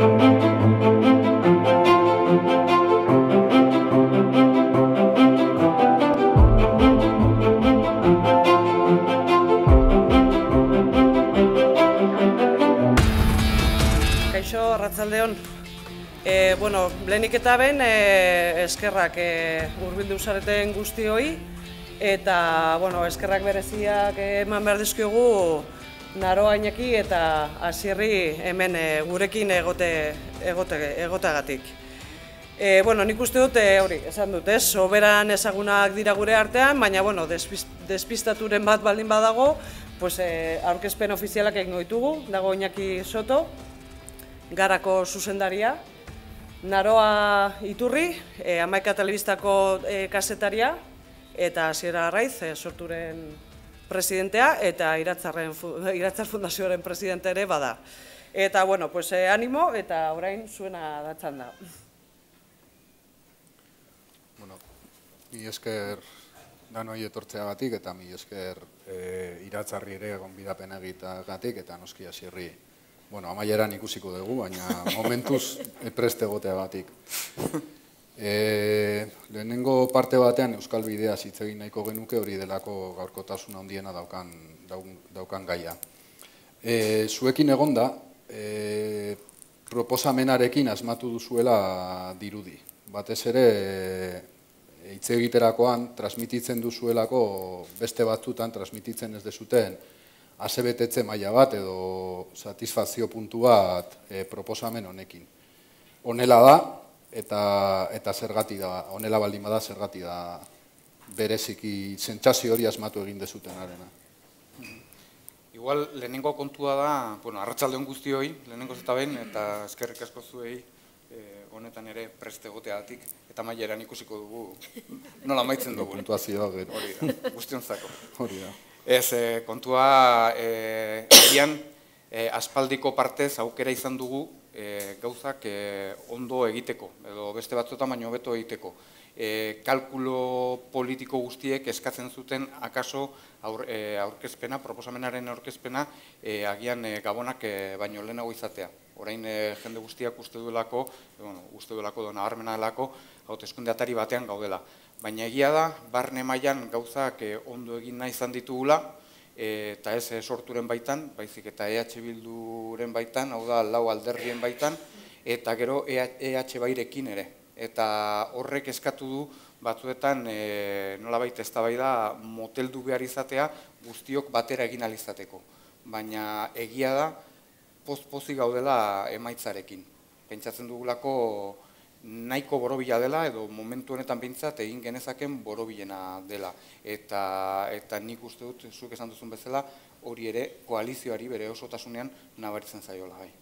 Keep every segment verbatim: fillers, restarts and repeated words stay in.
Arratsaldeon. E, bueno, lehenik eta ben e, eskerrak e, hurbildu zareten guztioi eta bueno, eskerrak bereziak eman behar dizkiogu Naroa Iñaki eta Asierri hemen e, gurekin egote, egote, egoteagatik. E, bueno, nik uste dut e, hori, esan dut, ez? Soberan ezagunak dira gure artean, baina bueno, despist, despistaturen bat baldin badago, pues, e, aurkezpen ofizialak egingo ditugu, dago Iñaki Soto, Garako zuzendaria, Naroa Iturri, e, Hamaika Telebistako e, kasetaria, eta Asier Arraiz, e, Sorturen presidentea, eta Iratzarren, Iratzar Fundazioaren presidente ere bada. Eta, bueno, pues, e, animo, eta orain zuena datzan da. Bueno, mi esker danoi etortzeagatik, eta mi esker e, Iratzarri ere gonbidapen egiteagatik, eta noski Asierri. Bueno, amaieran ikusiko dugu, baina momentuz prest egoteagatik. E, lehenengo parte batean Euskal Bidea hitz egin nahiko genuke hori delako gaurkotasun handiena daukan, daukan gaia. E, zuekin egonda, e, proposamenarekin asmatu duzuela dirudi. Batez ere, hitz egiterakoan, transmititzen duzuelako beste batzutan, transmititzen ez dezuten, asebetetze maila bat edo satisfazio puntu bat e, proposamen honekin. Honela da, eta, eta zergati da, honela baldin bada zergati da bereziki sentsazio hori asmatu egin dezutenarena. Igual, lehenengo kontua da, bueno, arratsaldeon guztioi, lehenengo zeta ben, eta eskerrik asko zuei e, honetan ere preste egoteagatik, eta maileran ikusiko dugu nola maitzen dugu. Puntuazioa gero. Hori da, guztionzako. Hori da. Ez, e, kontua e, egian e, aspaldiko partez aukera izan dugu e, gauzak e, ondo egiteko, edo beste batzuetan baino hobeto egiteko. E, kalkulo politiko guztiek eskatzen zuten akaso aur, e, aurkezpena, proposamenaren aurkezpena e, agian e, gabonak e, baino lehenago izatea. Orain e, jende guztiak uste duelako, bueno, uste duelako, nabarmena delako, hauteskunde atari batean gaudela. Baina egia da, barne mailan gauzak ondo egin nahi izan ditugula, eta ez Sorturen baitan, baizik eta E H Bilduren baitan, hau da lau alderrien baitan, eta gero E H Bairekin ere. Eta horrek eskatu du batzuetan nolabait eztabaida moteldu behar izatea guztiok batera egin ahal izateko. Baina egia da, poz-pozik gaudela emaitzarekin. Pentsatzen dugulako nahiko borobila dela, edo momentu honetan behintzat egin genezaken borobilena dela. Eta, eta nik uste dut, zuk esan duzun bezala, hori ere koalizioari bere osotasunean nabaritzen zaiola gai.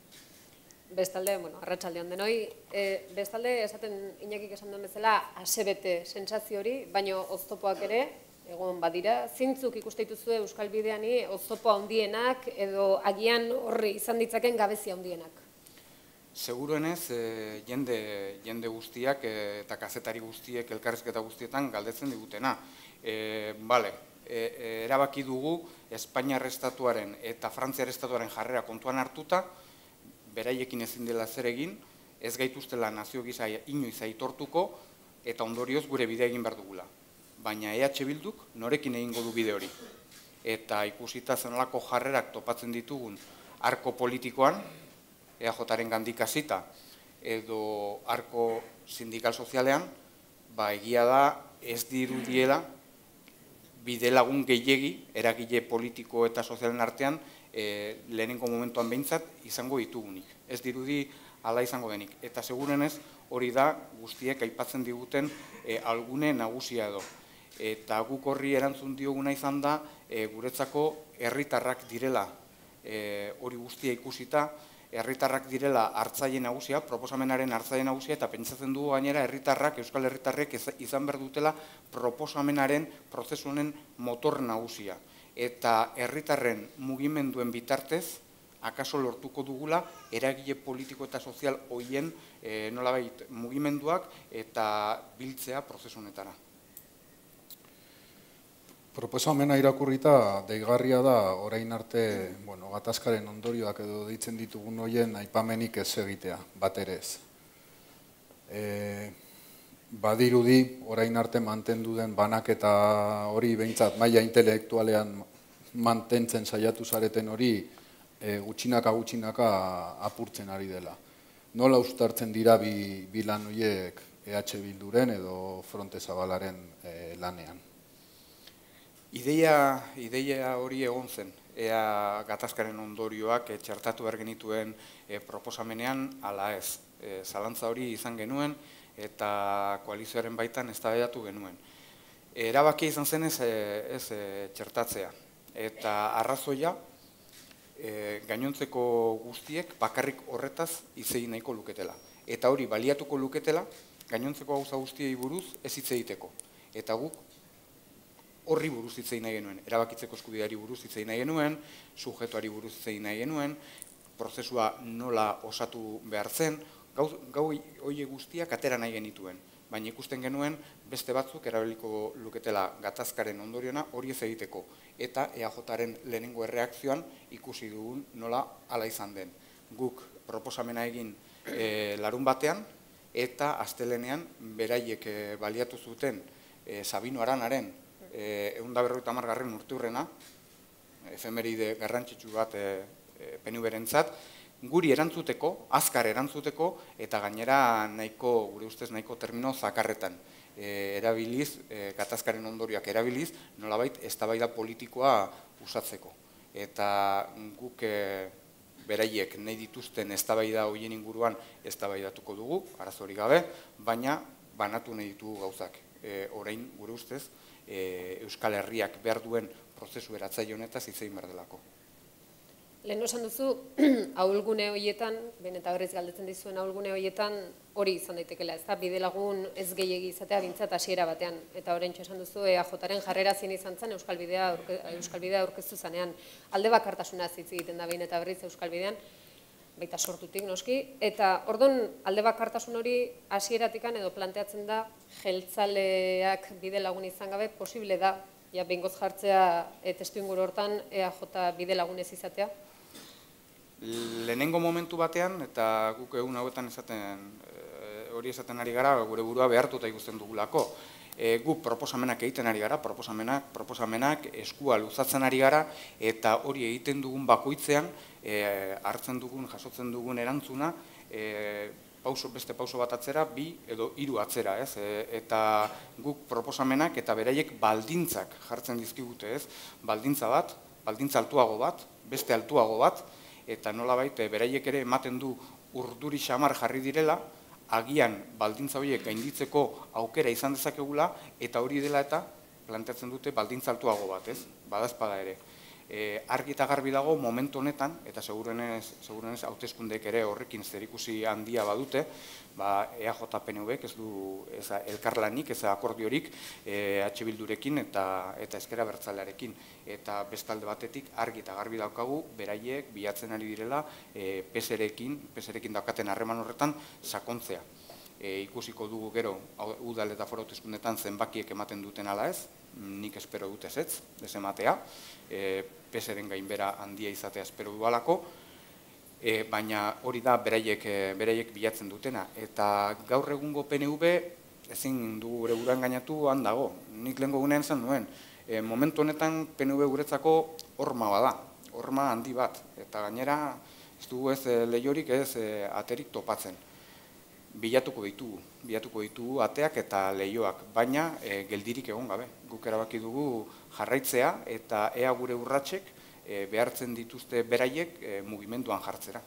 Bestalde, bueno, arratsaldean denoi, e, bestalde esaten Iñakik esan duen bezala asebete sentsazio hori, baino oztopoak ere, egon badira, zintzuk ikuste dituzue Euskal Bideani oztopo handienak edo agian horri izan ditzaken gabezia handienak? Seguruenez, e, jende, jende guztiak e, eta kazetari guztiek elkarrizketa guztietan galdetzen digutena. E, bale, e, e, erabaki dugu Espainiar estatuaren eta Frantziar estatuaren jarrera kontuan hartuta, beraiekin ezin dela zer egin, ez gaituztela nazio gisa inoiz aitortuko eta ondorioz gure bidea egin behar dugula. Baina E H Bilduk norekin egingo du bide hori. Eta ikusita zenolako jarrerak topatzen ditugun arko politikoan, E J aren gandik hasita edo arko sindikal sozialean, ba egia da ez dirudiela bide lagun gehiegi eragile politiko eta sozialen artean e, lehenengo momentuan behintzat izango ditugunik. Ez dirudi hala izango denik. Eta segurenez hori da guztiek aipatzen diguten e, algune nagusia edo. Eta guk horri erantzun dioguna izan da e, guretzako herritarrak direla e, hori guztia ikusita, herritarrak direla hartzaile nagusia, proposamenaren hartzaile nagusia, eta pentsatzen dugu gainera herritarrak, euskal herritarrek izan behar dutela proposamenaren prozesu honen motor nagusia. Eta herritarren mugimenduen bitartez, akaso lortuko dugula eragile politiko eta sozial horien e, nolabait mugimenduak eta biltzea prozesu honetara. Proposamena irakurrita deigarria da orain arte, bueno, gatazkaren ondorioak edo deitzen ditugun hoien aipamenik ez egitea, bat ere ez. E, badirudi orain arte mantendu den banaketa hori behintzat maila intelektualean mantentzen saiatu zareten hori e, gutxinaka gutxinaka apurtzen ari dela. Nola uztartzen dira bi, bi lan horiek E H Bilduren edo Fronte Zabalaren e, lanean? Ideia, ideia hori egon zen, ea gatazkaren ondorioak e, txertatu behar genituen e, proposamenean ala ez. E, zalantza hori izan genuen eta koalizioaren baitan eztabaidatu genuen. E, erabakia izan zen ez, ez e, txertatzea. Eta arrazoia e, gainontzeko guztiek bakarrik horretaz hitz egin nahiko luketela. Eta hori baliatuko luketela gainontzeko gauza guztiei buruz ez hitz egiteko. Eta guk horri buruz hitz egin nahi genuen, erabakitzeko eskubideari buruz hitz egin nahi genuen, subjektuari buruz hitz egin nahi genuen, prozesua nola osatu behar zen, gau, gau horiek guztiak atera nahi genituen. Baina ikusten genuen beste batzuk erabiliko luketela gatazkaren ondoriona hori ez egiteko. Eta E A Jaren lehenengo erreakzioan ikusi dugun nola hala izan den. Guk proposamena egin e, larun batean eta astelenean beraiek e, baliatu zuten e, Sabino Aranaren ehun eta berrogeita hamargarren urteurrena, efemeride garrantzitsu bat e, e, P N V-rentzat, guri erantzuteko, azkar erantzuteko, eta gainera nahiko, gure ustez nahiko termino zakarretan e, erabiliz, e, gatazkaren ondorioak erabiliz, nolabait eztabaida politikoa usatzeko. Eta guk e, beraiek nahi dituzten eztabaida horien inguruan eztabaidatuko dugu, arazorik gabe, baina banatu nahi ditugu gauzak. E, orain, gure ustez, e, Euskal Herriak behar duen prozesu eratzaile honetaz hitz egin behar delako. Lehen esan duzu, ahulgune horietan, behin eta berriz galdetzen dizuen ahulgune horietan hori izan daitekela, ez da, bidelagun ez gehiegi izatea bintzat hasiera batean. Eta oraintxe esan duzu, E A Jaren jarrera zin izan zen Euskal Bidea, Euskal Bidea aurkeztu zanean. Alde bakartasuna hitz egiten da behin eta berriz Euskal Bidean, baita sortutik noski, eta ordon alde bakartasun hori hasieratikan edo planteatzen da jeltzaleak bide lagun izan gabe posible da, ja behingoz jartzea e, testuinguru hortan E A J bide lagun ez izatea? Lehenengo momentu batean, eta guk egun hauetan esaten, hori esaten ari gara, gure burua behartuta ikusten dugulako. E, guk proposamenak egiten ari gara, proposamenak, proposamenak eskua luzatzen ari gara, eta hori egiten dugun bakoitzean, e, hartzen dugun, jasotzen dugun erantzuna, e, pauso, beste pauso bat atzera, bi edo hiru atzera, ez? E, eta guk proposamenak eta beraiek baldintzak jartzen dizkigute, ez? Baldintza bat, baldintza altuago bat, beste altuago bat, eta nolabait beraiek ere ematen du urduri xamar jarri direla, agian baldintza horiek gainditzeko aukera izan dezakegula, eta hori dela eta planteatzen dute baldintza altuago bat, ez? Badazpada ere. E, argi eta garbi dago momentu honetan, eta segurenez, segurenez hauteskundeek ere horrekin zerikusi handia badute, ba, E A J P N V ez du ez elkarlanik, ez akordiorik E H Bildurekin eta, eta Ezker Abertzalearekin. Eta bestalde batetik argi eta garbi daukagu, beraiek bilatzen ari direla e, P S rekin, P S rekin daukaten harreman horretan sakontzea. E, ikusiko dugu gero, udal eta foro hauteskundetan zenbakiek ematen duten ala ez, nik espero dut ez ez, ez ematea, e, P S ren gainbera handia izatea espero dualako, e, baina hori da beraiek, e, beraiek bilatzen dutena. Eta gaur egungo P N V ezin du gure buruan gainatu handago. Nik lehenko gunean zen nuen, e, momentu honetan P N V guretzako horma bada, horma handi bat, eta gainera ez dugu ez lehiorik ez e, aterik topatzen. Bilatuko ditugu, bilatuko ditugu ateak eta lehioak, baina e, geldirik egon gabe. Guk erabaki dugu jarraitzea eta ea gure urratsek e, behartzen dituzte beraiek e, mugimenduan jartzera.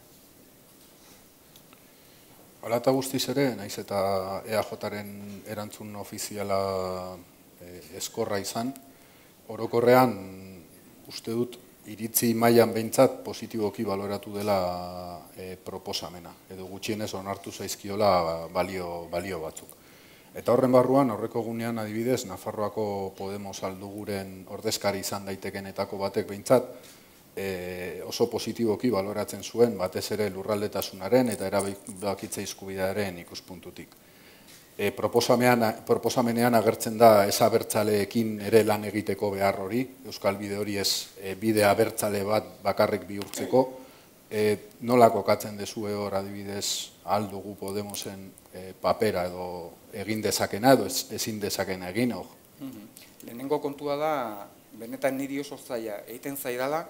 Hala eta guztiz ere, naiz eta E A Jaren erantzun ofiziala e, eskorra izan, orokorrean uste dut iritzi mailan behintzat positiboki baloratu dela e, proposamena, edo gutxienez onartu zaizkiola balio, balio batzuk. Eta horren barruan, horreko gunean adibidez, Nafarroako Podemos alduguren ordezkari izan daitekenetako batek behintzat, e, oso positiboki baloratzen zuen, batez ere lurraldetasunaren eta erabakitze eskubidearen ikuspuntutik. proposamenean agertzen da ez abertzaleekin ere lan egiteko behar hori, Euskal Bide hori ez bide abertzale bat bakarrik bihurtzeko. Nola kokatzen dezue hor adibidez aldugu Podemosen papera edo egin dezakena edo ezin dezakena egin hor? Lehenengo kontua da, benetan niri oso zaila egiten zaidala,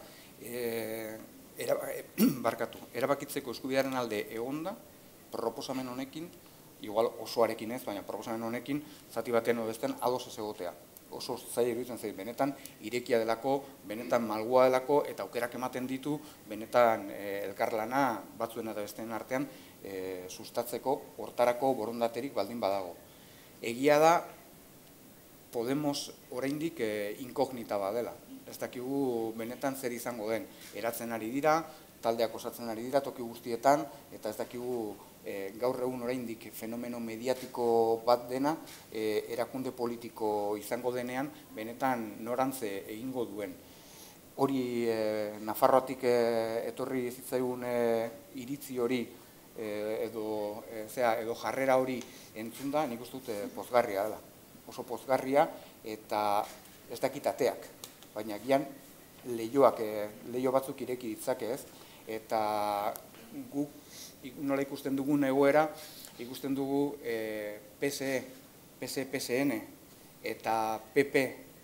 barkatu, erabakitzeko eskubidearen alde egonda, proposamen honekin, igual osoarekin ez, baina proposamen honekin, zati batean edo besten ados ez egotea. Oso zaila iruditzen zait, benetan irekia delako, benetan malgua delako, eta aukerak ematen ditu, benetan elkarlana batzuen eta besteen artean sustatzeko hortarako borondaterik baldin badago. Egia da, Podemos oraindik inkognita badela. Ez dakigu benetan zer izango den. Eratzen ari dira, taldeak osatzen ari dira toki guztietan, eta ez dakigu gaur egun oraindik fenomeno mediatiko bat dena, erakunde politiko izango denean, benetan norantze egingo duen. Hori Nafarroatik etorri zitzaigun iritzi hori edo jarrera hori entzunda, nik uste dut pozgarria dela. Oso pozgarria eta ez dakitateak, baina gian leio batzuk ireki ditzake ez, eta guk nola ikusten dugun egoera, ikusten dugu P S E, P S E P S N eta P P,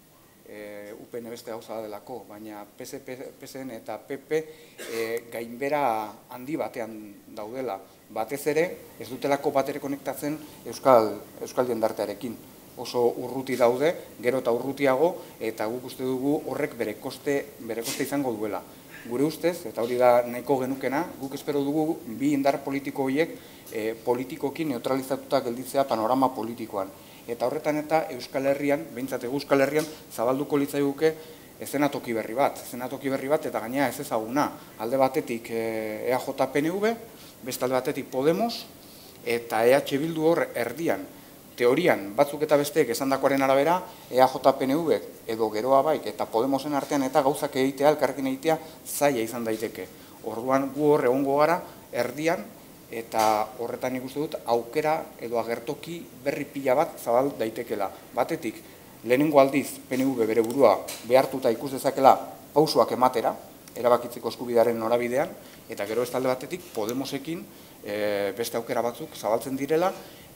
U P N beste gauza delako, baina P S E P S N eta P P gainbera handi batean daudela. Batez ere, ez dutelako batere konektatzen Euskal jendartearekin. Oso urruti daude, gero eta urrutiago, eta guk uste dugu horrek bere koste izango duela. Gure ustez, eta hori da nahiko genukena, guk espero dugu bi indar politiko horiek politikoki neutralizatuta gelditzea panorama politikoan. Eta horretan eta Euskal Herrian, behintzat Euskal Herrian, zabalduko litzaiguke eszenatoki berri bat. Eszenatoki berri bat eta gainera ez ezaguna. Alde batetik E A J P N V, beste alde batetik Podemos, eta E H Bildu hor erdian. Teorian, batzuk eta besteek esandakoaren arabera, E A J P N V edo Geroa Baik eta Podemosen artean eta gauzak egitea, elkarrekin egitea, zaila izan daiteke. Orduan gu hor egongo gara erdian, eta horretan ikuste dut aukera edo agertoki berri pila bat zabal daitekela. Batetik, lehenengo aldiz P N V bere burua behartuta ikus dezakela pausoak ematera, erabakitzeko eskubidearen norabidean, eta gero ez talde batetik Podemosekin beste aukera batzuk zabaltzen direla,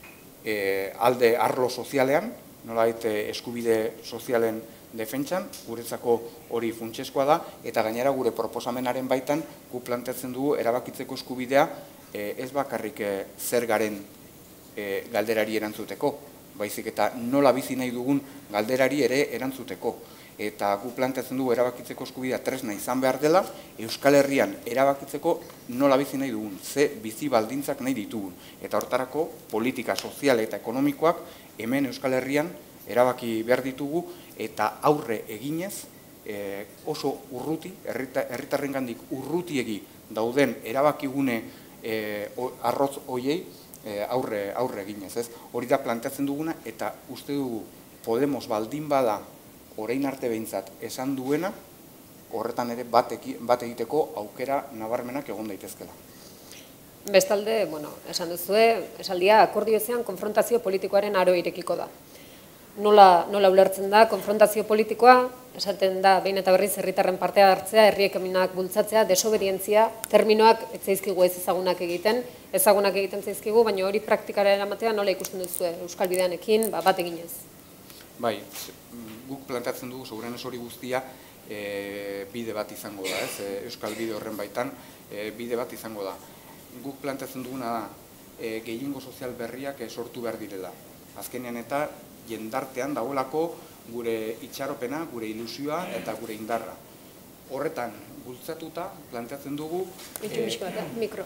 alde arlo sozialean, nolabait eskubide sozialen defentsan, guretzako hori funtsezkoa da, eta gainera gure proposamenaren baitan gu planteatzen dugu erabakitzeko eskubidea ez bakarrik zer garen galderari erantzuteko, baizik eta nola bizi nahi dugun galderari ere erantzuteko. Eta gu planteatzen dugu erabakitzeko eskubidea tresna izan behar dela, Euskal Herrian erabakitzeko nola bizi nahi dugun, ze bizi baldintzak nahi ditugun. Eta hortarako politika sozial eta ekonomikoak hemen Euskal Herrian erabaki behar ditugu eta aurre eginez oso urruti, herritarrengandik urrutiegi dauden erabakigune arrotz hoiei aurre eginez. Hori da planteatzen duguna eta uste dugu Podemos baldin bada orain arte behintzat esan duena, horretan ere bat egiteko aukera nabarmenak egon daitezkela. Bestalde, bueno, esan duzue, esaldia akordiozean konfrontazio politikoaren aro irekiko da. Nola ulertzen da konfrontazio politikoa, esaten da behin eta berriz herritarren partea hartzea, herri ekimenak bultzatzea, desobedientzia, terminoak ez zaizkigu ez ezagunak egiten, ezagunak egiten zaizkigu, baina hori praktikara eramatea nola ikusten duzue Euskal Bideanekin bat eginez? Bai, guk planteatzen dugu, segurenez hori guztia, bide bat izango da, Euskal Bide horren baitan, bide bat izango da. Guk planteatzen duguna da, gehiengo sozial berriak sortu behar direla. Azkenean eta jendartean dagoelako gure itxaropena, gure ilusioa eta gure indarra. Horretan, bultzatuta, planteatzen dugu... Mikro.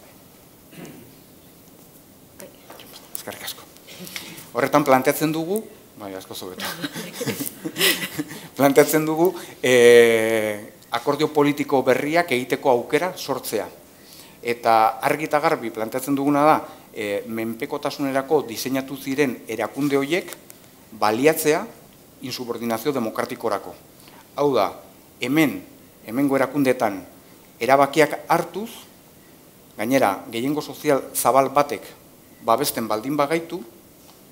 Eskerrik asko. Horretan planteatzen dugu, bai, asko zobeto. Planteatzen dugu akordio politiko berriak egiteko aukera sortzea. Eta argi eta garbi planteatzen duguna da, menpekotasunerako diseinatu ziren erakunde horiek baliatzea insubordinazio demokratikorako. Hau da, hemen, hemengo erakundeetan erabakiak hartuz, gainera, gehiengo sozial zabal batek babesten baldin bagaitu,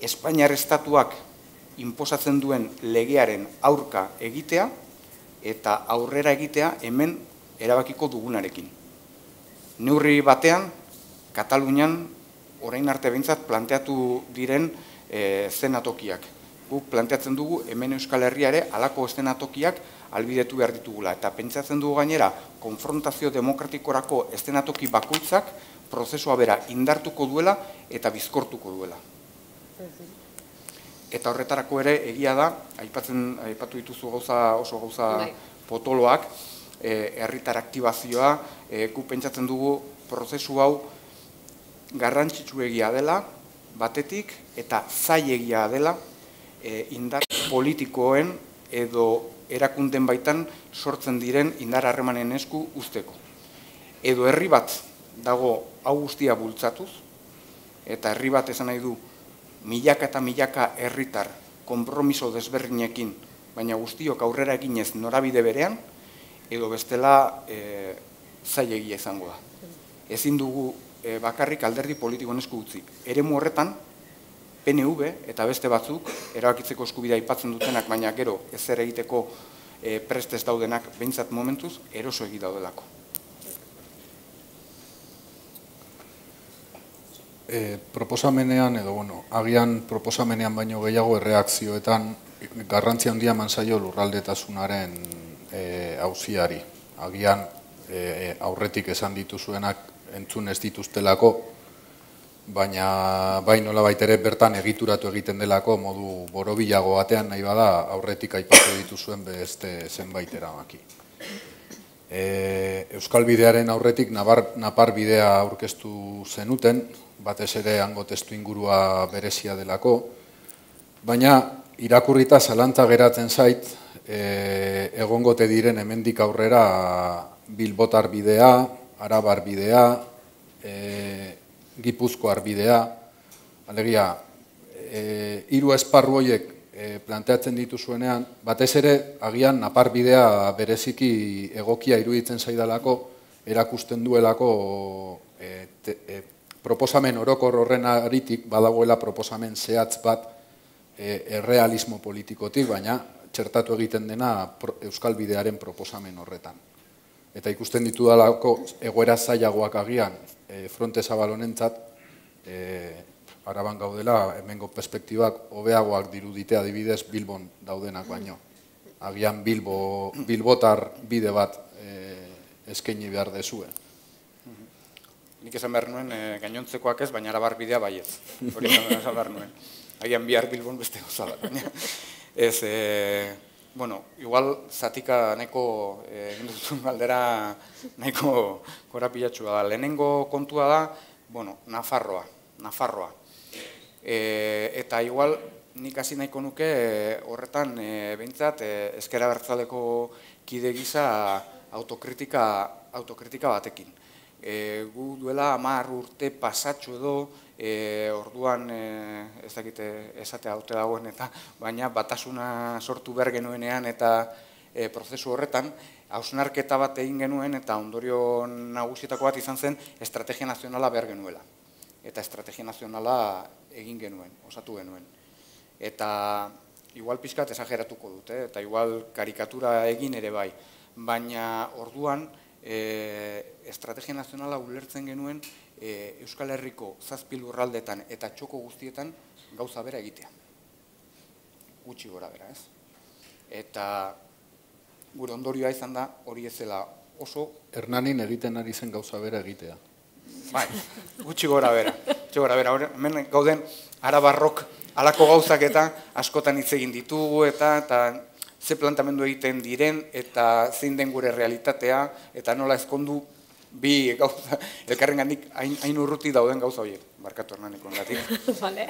Espainiar estatuak inposatzen duen legearen aurka egitea eta aurrera egitea hemen erabakiko dugunarekin. Neurri batean, Katalunian orain arte behintzat planteatu diren eszenatokiak. Guk planteatzen dugu hemen Euskal Herria ere halako eszenatokiak albidetu behar ditugula. Eta pentsatzen dugu gainera, konfrontazio demokratikorako eszenatoki bakoitzak prozesua bera indartuko duela eta bizkortuko duela. Eta horretarako ere egia da, aipatzen aipatu dituzu gauza oso gauza potoloak, herritar aktibazioa, guk pentsatzen dugu prozesu hau garrantzitsuegia dela, batetik, eta zailegia dela, indar politikoen edo erakunden baitan sortzen diren indar harremanen esku uzteko. Edo herri bat dago hau guztia bultzatuz, eta herri bat esan nahi du milaka eta milaka herritar konpromiso desberdinekin, baina guztiok aurrera eginez norabide berean, edo bestela zailegia izango da. Ezin dugu bakarrik alderdi politikoen esku utzi. Eremu horretan, P N V eta beste batzuk, erabakitzeko eskubidea aipatzen dutenak, baina gero ezer egiteko prest ez daudenak behintzat momentuz, eroso egi daudelako. Proposamenean, edo bueno, agian proposamenean baino gehiago erreakzioetan garrantzia handia eman zaio lurraldetasunaren auziari. Agian aurretik esan dituzuenak entzun ez dituztelako, baina bai nolabait ere bertan egituratu egiten delako modu borobilago batean nahi bada aurretik aipatu dituzuen beste zenbait erabaki. Euskal Bidearen aurretik Napar Bidea aurkeztu zenuten, batez ere hango testu ingurua berezia delako, baina irakurrita zalantza geratzen zait, egongote diren hemendik aurrera Bilbotar Bidea, Arabar Bidea, Gipuzkoar Bidea, alegia, hiru esparru horiek planteatzen dituzuenean, batez ere agian Napar Bidea bereziki egokia iruditzen zaidalako, erakusten duelako proposamen orokor horren aritik badagoela proposamen zehatz bat errealismo politikotik, baina txertatu egiten dena Euskal Bidearen proposamen horretan. Eta ikusten ditu dalako egoera zailagoak agian fronte zabalonentzat, Araban gaudela, hemengo perspektibak hobeagoak diruditea adibidez Bilbon daudenak baino. Agian Bilbotar bide bat eskaini behar dezue. Nik esan behar nuen gainontzekoak ez, baina Arabar Bidea baiez. Hori esan behar nuen. Agian bihar Bilbon beste gauza bat. Ez, bueno, igual zatika nahiko egin duzun galdera nahiko korapilatxua da. Lehenengo kontua da, bueno, Nafarroa, Nafarroa. Eta igual nik hasi nahiko nuke horretan behintzat ezker abertzaleko kide gisa autokritika batekin. Gu duela hamar urte pasatxo edo, orduan ez dakite esatea haute dagoen eta baina batasuna sortu behar genuenean eta prozesu horretan, hausnarketa bat egin genuen eta ondorio nagusietako bat izan zen estrategia nazionala behar genuela. Eta estrategia nazionala egin genuen, osatu genuen. Eta igual pixkat esageratuko dute, eta igual karikatura egin ere bai. Baina orduan estrategia nazionala ulertzen genuen Euskal Herriko zazpi lurraldetan eta txoko guztietan gauza bera egitea. Gutxi gora bera, ez? Eta gure ondorioa izan da hori ezela oso... Hernanin egiten ari zen gauza bera egitea. Bai, gutxi gora bera. Gutxi gora bera. Hemen gauden Arabarrok halako gauzak eta askotan hitz egin ditugu eta ze plantamendu egiten diren eta zein den gure realitatea eta nola ezkondu bi gauza, elkarrengandik hain urruti dauden gauza horiek. Barkatu Hernaniko engatik. Vale.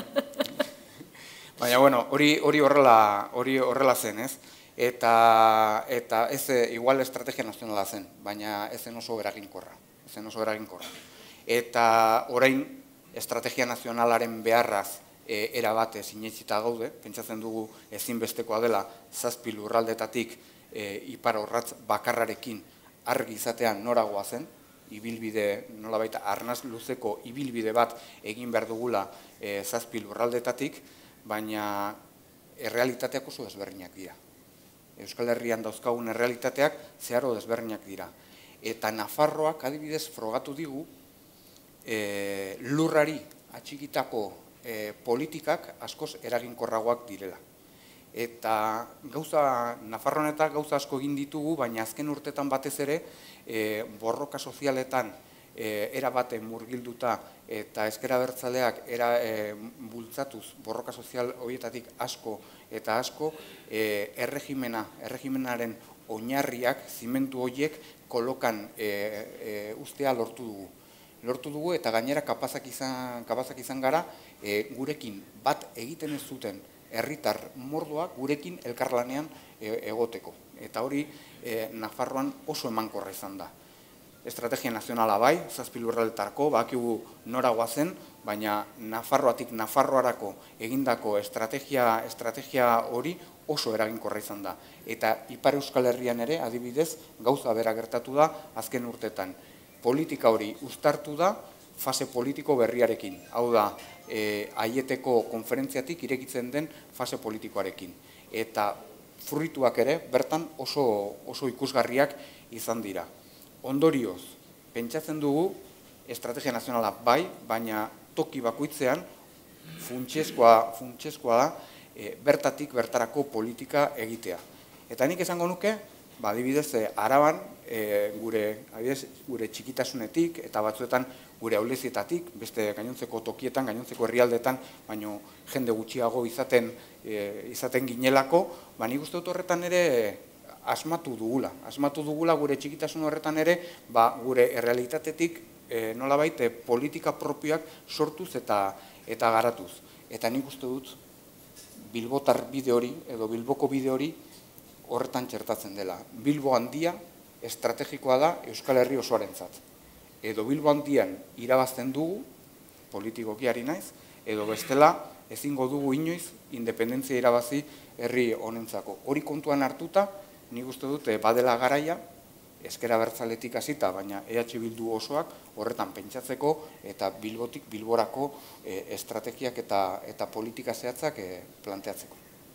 Baina, bueno, hori horrela zen, ez? Eta ez igual estrategia nazionala zen, baina ez zen oso eraginkorra. Ez zen oso eraginkorra. Eta orain estrategia nazionalaren beharraz erabate sinetsita gaude, pentsatzen dugu ezinbestekoa dela zazpi lurraldetatik ipar orratz bakarrarekin argi izatean noragoa zen, ibilbide, nolabait arnaz luzeko ibilbide bat egin behar dugula zazpi lurraldetatik, baina errealitateak oso desberdinak dira. Euskal Herrian dauzkagun errealitateak zeharo desberdinak dira. Eta Nafarroak adibidez frogatu digu lurrari atxikitako politikak askoz eraginkorragoak direla. Eta gauza, Nafarroan eta gauza asko egin ditugu, baina azken urtetan batez ere borroka sozialetan erabate murgilduta eta ezker abertzaleak bultzatuz borroka sozial horietatik asko eta asko erregimena, erregimenaren oinarriak, zimentu horiek kolokan ustea lortu dugu. Lortu dugu eta gainera kapazak izan gara gurekin bat egiten ez zuten herritar mordoak gurekin elkarlanean egoteko. Eta hori Nafarroan oso emankorra izan da. Estrategia nazionala bai, zazpi lurraldetarako, bakigu nora goazen, baina Nafarroatik Nafarroarako egindako estrategia hori oso eraginkorra izan da. Eta Ipar Euskal Herrian ere, adibidez, gauza bera gertatu da azken urtetan. Politika hori uztartu da fase politiko berriarekin. Hau da, Aieteko konferentziatik irekitzen den fase politikoarekin. Eta fruituak ere, bertan oso ikusgarriak izan dira. Ondorioz, pentsatzen dugu, estrategia nazionala bai, baina toki bakoitzean funtsezkoa da bertatik bertarako politika egitea. Eta nik esango nuke, adibidez, Araban, gure txikitasunetik eta batzuetan gure aulezietatik, beste gainontzeko tokietan, gainontzeko herrialdetan, baina jende gutxiago izaten ginelako, nik uste dut horretan ere asmatu dugula. Asmatu dugula gure txikitasun horretan ere, gure errealitatetik nolabait politika propioak sortuz eta garatuz. Eta nik uste dut Bilbotar bide hori, edo Bilboko bide hori, horretan txertatzen dela. Bilbo handia estrategikoa da Euskal Herri osoarentzat. Edo Bilbo handian irabazten dugu, politikoki ari naiz, edo bestela ezingo dugu inoiz independentzia irabazi herri honentzako. Hori kontuan hartuta, nik uste dut badela garaia, ezker abertzaletik hasita, baina E H Bildu osoak horretan pentsatzeko eta Bilbotik Bilborako estrategiak eta politika zehatzak planteatzeko.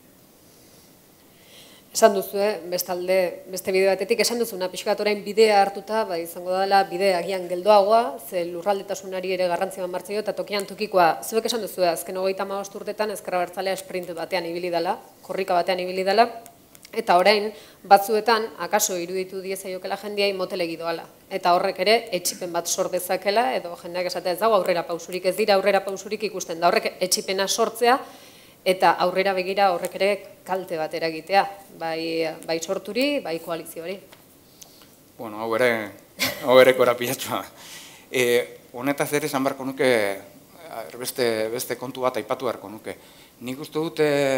Esan duzu, bestalde, beste bide batetik, esan duzuna pixkat orain bidea hartuta, izango dela bidea agian geldoagoa, ze lurraldetasunari ere garrantzia martzio eta tokian tokikoa. Zuek esan duzu, azken hogeita hamabost urtetan ezker abertzalea sprint batean ibili dela, korrika batean ibili dela, eta orain batzuetan, akaso iruditu diezaiokela jendiai motelegi doala. Eta horrek ere, etxipen bat sor dezakela, edo jendeak esatea ez dago aurrera pausurik, ez dira aurrera pausurik ikusten da, horrek etxipena sortzea, eta aurrera begira horrek ere kalte bat eragitea, bai sorturi, bai koalizioari. Bueno, hau ere, hau ere korapilatxoa. Honetaz ere esan beharko nuke, beste kontu bat aipatu beharko nuke. Nik uste dut,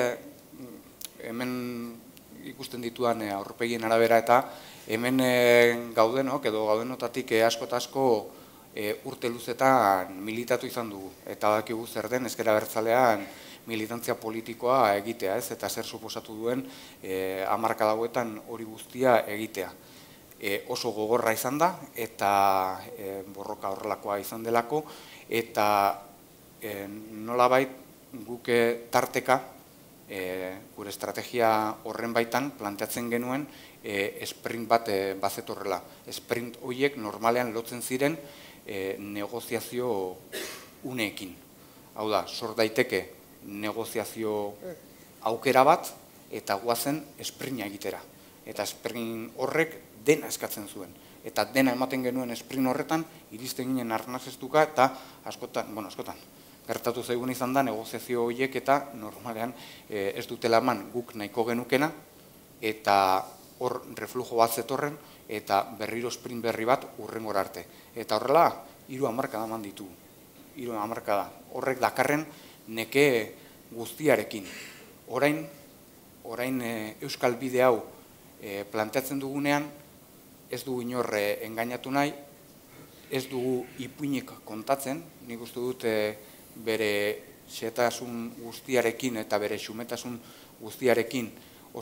hemen ikusten dituan aurpegien arabera eta hemen gaudenok, edo gaudenotatik asko eta asko urte luzetan militatu izan dugu. Eta badakigu zer den ezker abertzalean militantzia politikoa egitea, ez, eta zer suposatu duen hamarkada hauetan hori guztia egitea. Oso gogorra izan da, eta borroka horrelakoa izan delako, eta nolabait guke tarteka, gure estrategia horren baitan planteatzen genuen sprint bat bazetorrela. Sprint horiek normalean lotzen ziren negoziazio uneekin. Hau da, sor daiteke negoziazio aukera bat eta guazen sprinta egitera. Eta sprint horrek dena eskatzen zuen. Eta dena ematen genuen sprint horretan, iristen ginen arnazestuka eta askotan, bueno, askotan, gertatu zaigun izan da negoziazio horiek eta normalean ez dutela eman guk nahiko genukena eta hor reflujo bat zetorren eta berriro sprint berri bat hurrengora arte. Eta horrela, hiru hamarkada eman ditugu. Hiru hamarkada. Horrek dakarren neke guztiarekin. Orain, orain euskal bide hau planteatzen dugunean, ez dugu inorre engainatu nahi, ez dugu ipuinik kontatzen, nik uste dut bere xehetasun guztiarekin eta bere xumetasun guztiarekin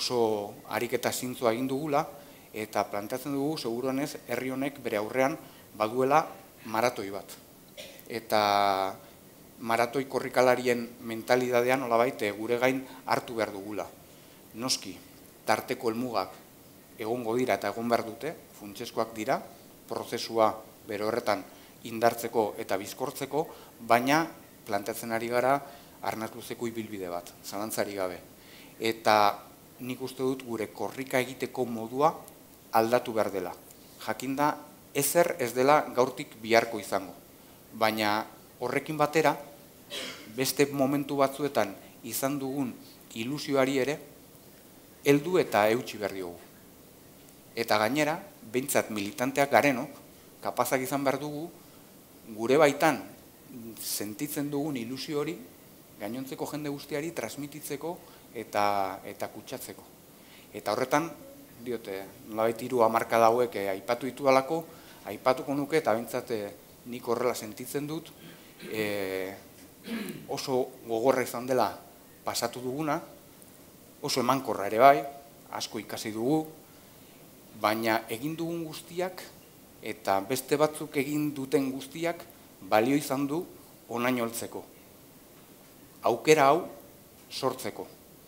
oso ariketa zintzoa egin dugula, eta planteatzen dugu, seguruenez, herri honek bere aurrean baduela maratoi bat. Eta maratoi korrikalarien mentalidadean nolabait gure gain hartu behar dugula. Noski, tarteko helmugak egongo dira eta egon behar dute, funtsezkoak dira, prozesua bere horretan indartzeko eta bizkortzeko, baina planteatzen ari gara arnasluzeko ibilbide bat, zalantzari gabe. Eta nik uste dut gure korrika egiteko modua aldatu behar dela. Jakinda ezer ez dela gaurtik biharko izango. Baina horrekin batera, beste momentu batzuetan izan dugun ilusioari ere, heldu eta eutsi behar diogu. Eta gainera, behintzat militanteak garenok, kapazak izan behar dugu, gure baitan sentitzen dugun ilusio hori, gainontzeko jende guztiari transmititzeko eta, eta kutsatzeko. Eta horretan, diote, nolabait hiru hamarkada hauek aipatu ditudalako, aipatuko nuke eta behintzat nik horrela sentitzen dut, e, oso gogorra izan dela pasatu duguna, oso emankorra ere bai, asko ikasi dugu, baina egin dugun guztiak eta beste batzuk egin duten guztiak balio izan du onaino heltzeko. Aukera hau sortzeko.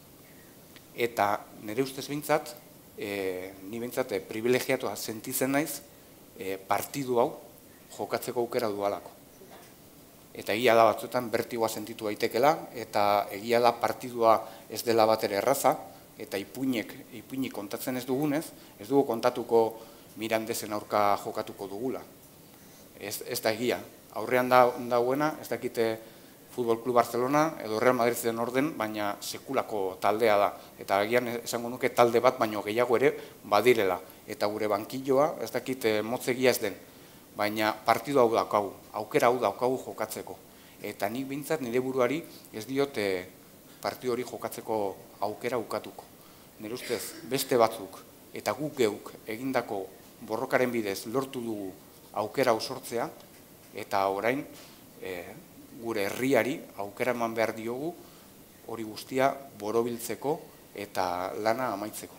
Eta nire ustez behintzat, e, ni behintzat e, privilegiatua sentitzen naiz e, partidu hau jokatzeko aukera dualako. Eta egia da batzuetan bertigoa sentitu daitekela, eta egia da partidua ez dela bat ere erraza, eta ipuinek, ipuinik kontatzen ez dugunez, ez dugu kontatuko Mirandezen aurka jokatuko dugula. Ez, ez da egia. Aurrean da, dagoena, ez dakite Futbol Klub Barcelona edo Real Madriden orden, baina sekulako taldea da. Eta egian esango nuke talde bat, baino gehiago ere badirela. Eta gure bankilloa, ez dakite motzegia ez den. Baina partidu hau daukagu, aukera hau daukagu jokatzeko. Eta nik behintzat nire buruari ez diote partidu hori jokatzeko aukera ukatuko. Nire ustez, beste batzuk eta guk geuk egindako borrokaren bidez lortu dugu aukera hau sortzea, eta orain e, gure herriari aukera eman behar diogu hori guztia borobiltzeko eta lana amaitzeko.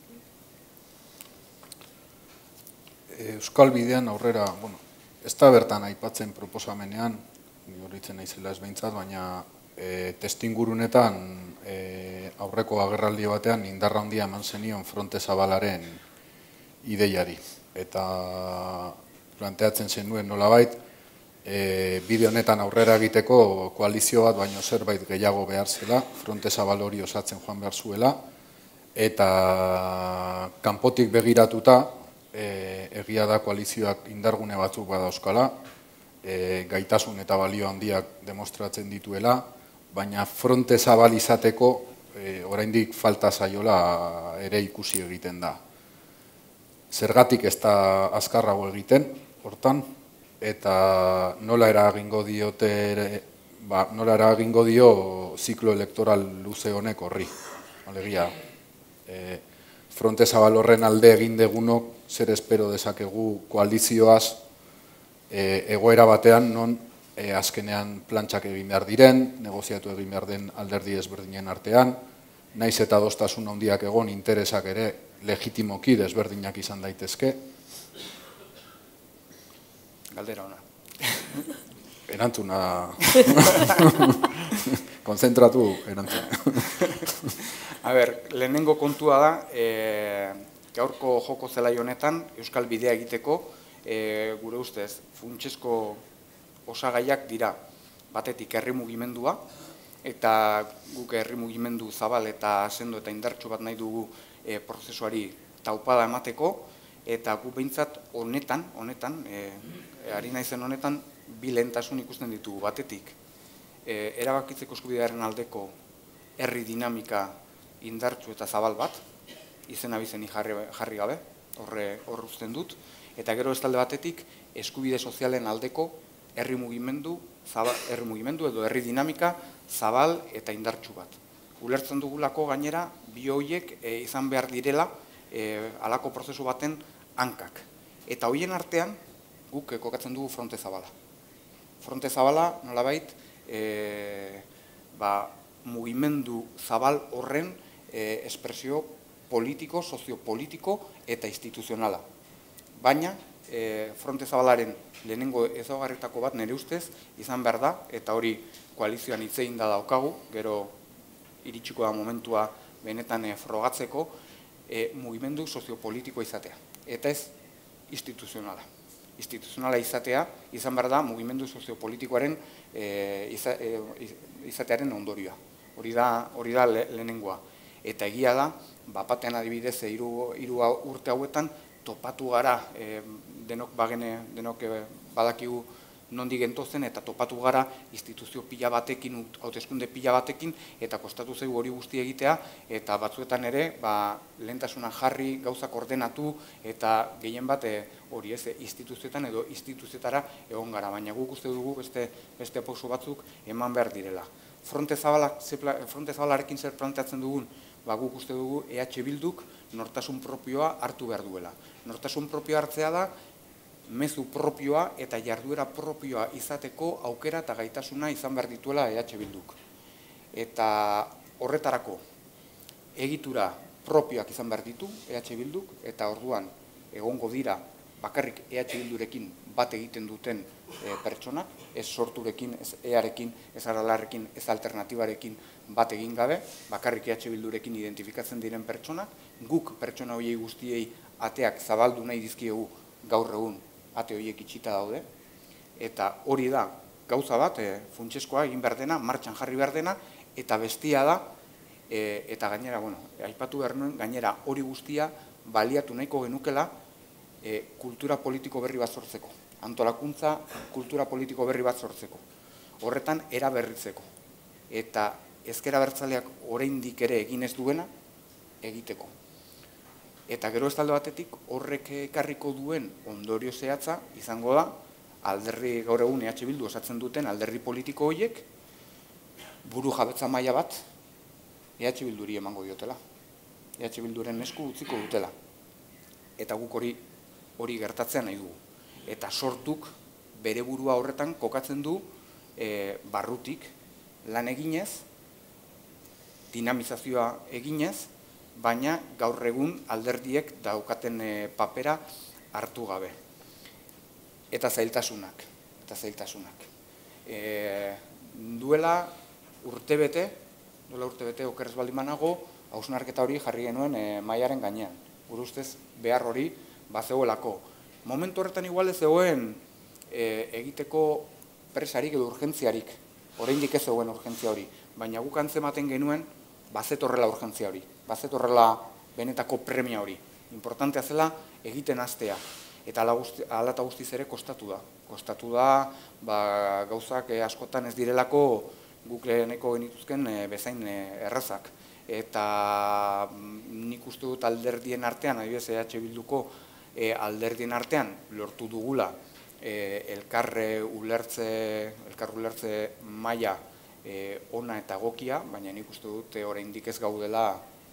Euskal Bidean aurrera, bueno, ez da bertan aipatzen proposamenean, ni horitzen naizela ez behintzat, baina e, testingurunetan e, aurreko agerraldi batean indarra handia eman zenion Fronte Zabalaren ideiari. Eta planteatzen zenuen nolabait, e, bide honetan aurrera egiteko koalizio bat, baino zerbait gehiago behar zela, Fronte Zabal hori osatzen joan behar zuela, eta kanpotik begiratuta, E, egia da koalizioak indargune batzuk badauzkala, e, gaitasun eta balio handiak demostratzen dituela, baina Fronte Zabal izateko e, oraindik falta zaiola ere ikusi egiten da. Zergatik ez da azkarrago egiten, hortan, eta nola eragingo diote ere, ba, nola eragingo dio ziklo elektoral luze honek horri. Alegia, e, Fronte Zabal horren alde egin degunok zer espero dezakegu koalizioaz e, egoera batean non e, azkenean plantxak egin behar diren, negoziatu egin behar den alderdi ezberdinen artean, naiz eta adostasun handiak egon interesak ere legitimoki desberdinak izan daitezke. Galdera ona. Erantzuna. Konzentratu erantzuna. A ber, lehenengo kontua da, e, gaurko joko zelai honetan, Euskal Bidea egiteko, e, gure ustez, funtsezko osagaiak dira, batetik herri mugimendua, eta guk herri mugimendu zabal eta sendo eta indartsu bat nahi dugu e, prozesuari taupada emateko, eta gu behintzat honetan, honetan, e, ari naizen honetan, bi lehentasun ikusten ditugu, batetik, e, erabakitzeko eskubidearen aldeko herri dinamika indartsu eta zabal bat, izena bizeni jarri, jarri gabe, horre hor uzten dut, eta gero bestalde batetik eskubide sozialen aldeko herri mugimendu, zabal, herri mugimendu edo herri dinamika zabal eta indartsu bat. Ulertzen dugulako gainera, bi horiek e, izan behar direla e, halako prozesu baten hankak. Eta horien artean guk kokatzen dugu Fronte Zabala. Fronte Zabala nolabait e, ba, mugimendu zabal horren e, espresio politiko, soziopolitiko eta instituzionala. Baina Fronte Zabalaren lehenengo ezaugarrietako bat nire ustez izan behar da, eta hori koalizioan hitz egin da daukagu, gero iritsiko da momentua benetan frogatzeko, mugimendu soziopolitikoa izatea, eta ez instituzionala. Instituzionala izatea izan behar da mugimendu soziopolitikoaren izatearen ondorioa. Hori da lehenengoa. Eta egia da, bapatean adibidez, hiru urte hauetan, topatu gara, denok badakigu nondik gentozen, eta topatu gara instituzio pila batekin, hauteskunde pila batekin, eta kostatu zaigu hori guzti egitea, eta batzuetan ere, lehentasuna jarri, gauzak ordenatu, eta gehien bat hori ez, instituzioetan edo instituzioetara egon gara, baina guk uste dugu beste pauso batzuk eman behar direla. Fronte Zabalarekin zer planteatzen dugun, guk uste dugu E H Bilduk nortasun propioa hartu behar duela. Nortasun propioa hartzea da, mezu propioa eta jarduera propioa izateko aukera eta gaitasuna izan behar dituela E H Bilduk. Eta horretarako egitura propioak izan behar ditu E H Bilduk, eta orduan egongo dira bakarrik E H Bildurekin bat egiten duten pertsonak, ez sorturekin, ez earekin, ez aralarrekin, ez alternatibarekin bat egin gabe, bakarrik E H Bildurekin identifikatzen diren pertsonak, guk pertsona horiei guztiei ateak zabaldu nahi dizkiegu gaur egun ate horiek itxita daude, eta hori da gauza bat, funtseskoa egin behar dena, martxan jarri behar dena, eta bestia da, eta gainera, bueno, aipatu behar nuen, gainera hori guztia baliatu nahiko genukela kultura politiko berri bat sortzeko. Antolakuntza kultura politiko berri bat sortzeko. Horretan eraberritzeko. Eta ezker abertzaleak oraindik ere egin ez duena egiteko. Eta gero ez talde batetik horrek ekarriko duen ondorio zehatza izango da, alderri gaur egun E H Bildu osatzen duten alderri politiko horiek buru jabetza maila bat E H Bilduri emango diotela. E H Bilduren esku utziko dutela. Eta guk hori hori gertatzea nahi dugu. Eta sortuk bere burua horretan kokatzen du barrutik lan eginez, dinamizazioa eginez, baina gaur egun alderdiek daukaten papera hartu gabe. Eta zailtasunak. Eta zailtasunak. Duela urtebete, duela urtebete okerrez baldin banago, hausnarketa hori jarri genuen mailaren gainean. Gure ustez behar hori bazegoelako. Momentu horretan igual ez zegoen egiteko presarik edo urgentziarik. Oraindik ez zegoen urgentzia hori. Baina guk antzematen genuen bazetorrela urgentzia hori. Bazetorrela benetako premia hori. Importantea zela egiten hastea. Eta hala eta guztiz ere kostatu da. Kostatu da gauzak askotan ez direlako guk leheneko genituzken bezain errazak. Eta nik uste dut alderdien artean, adibidez E H Bilduko alderdien artean lortu dugula elkarre ulertze maila ona eta egokia, baina nik uste dut oraindik ez gaudela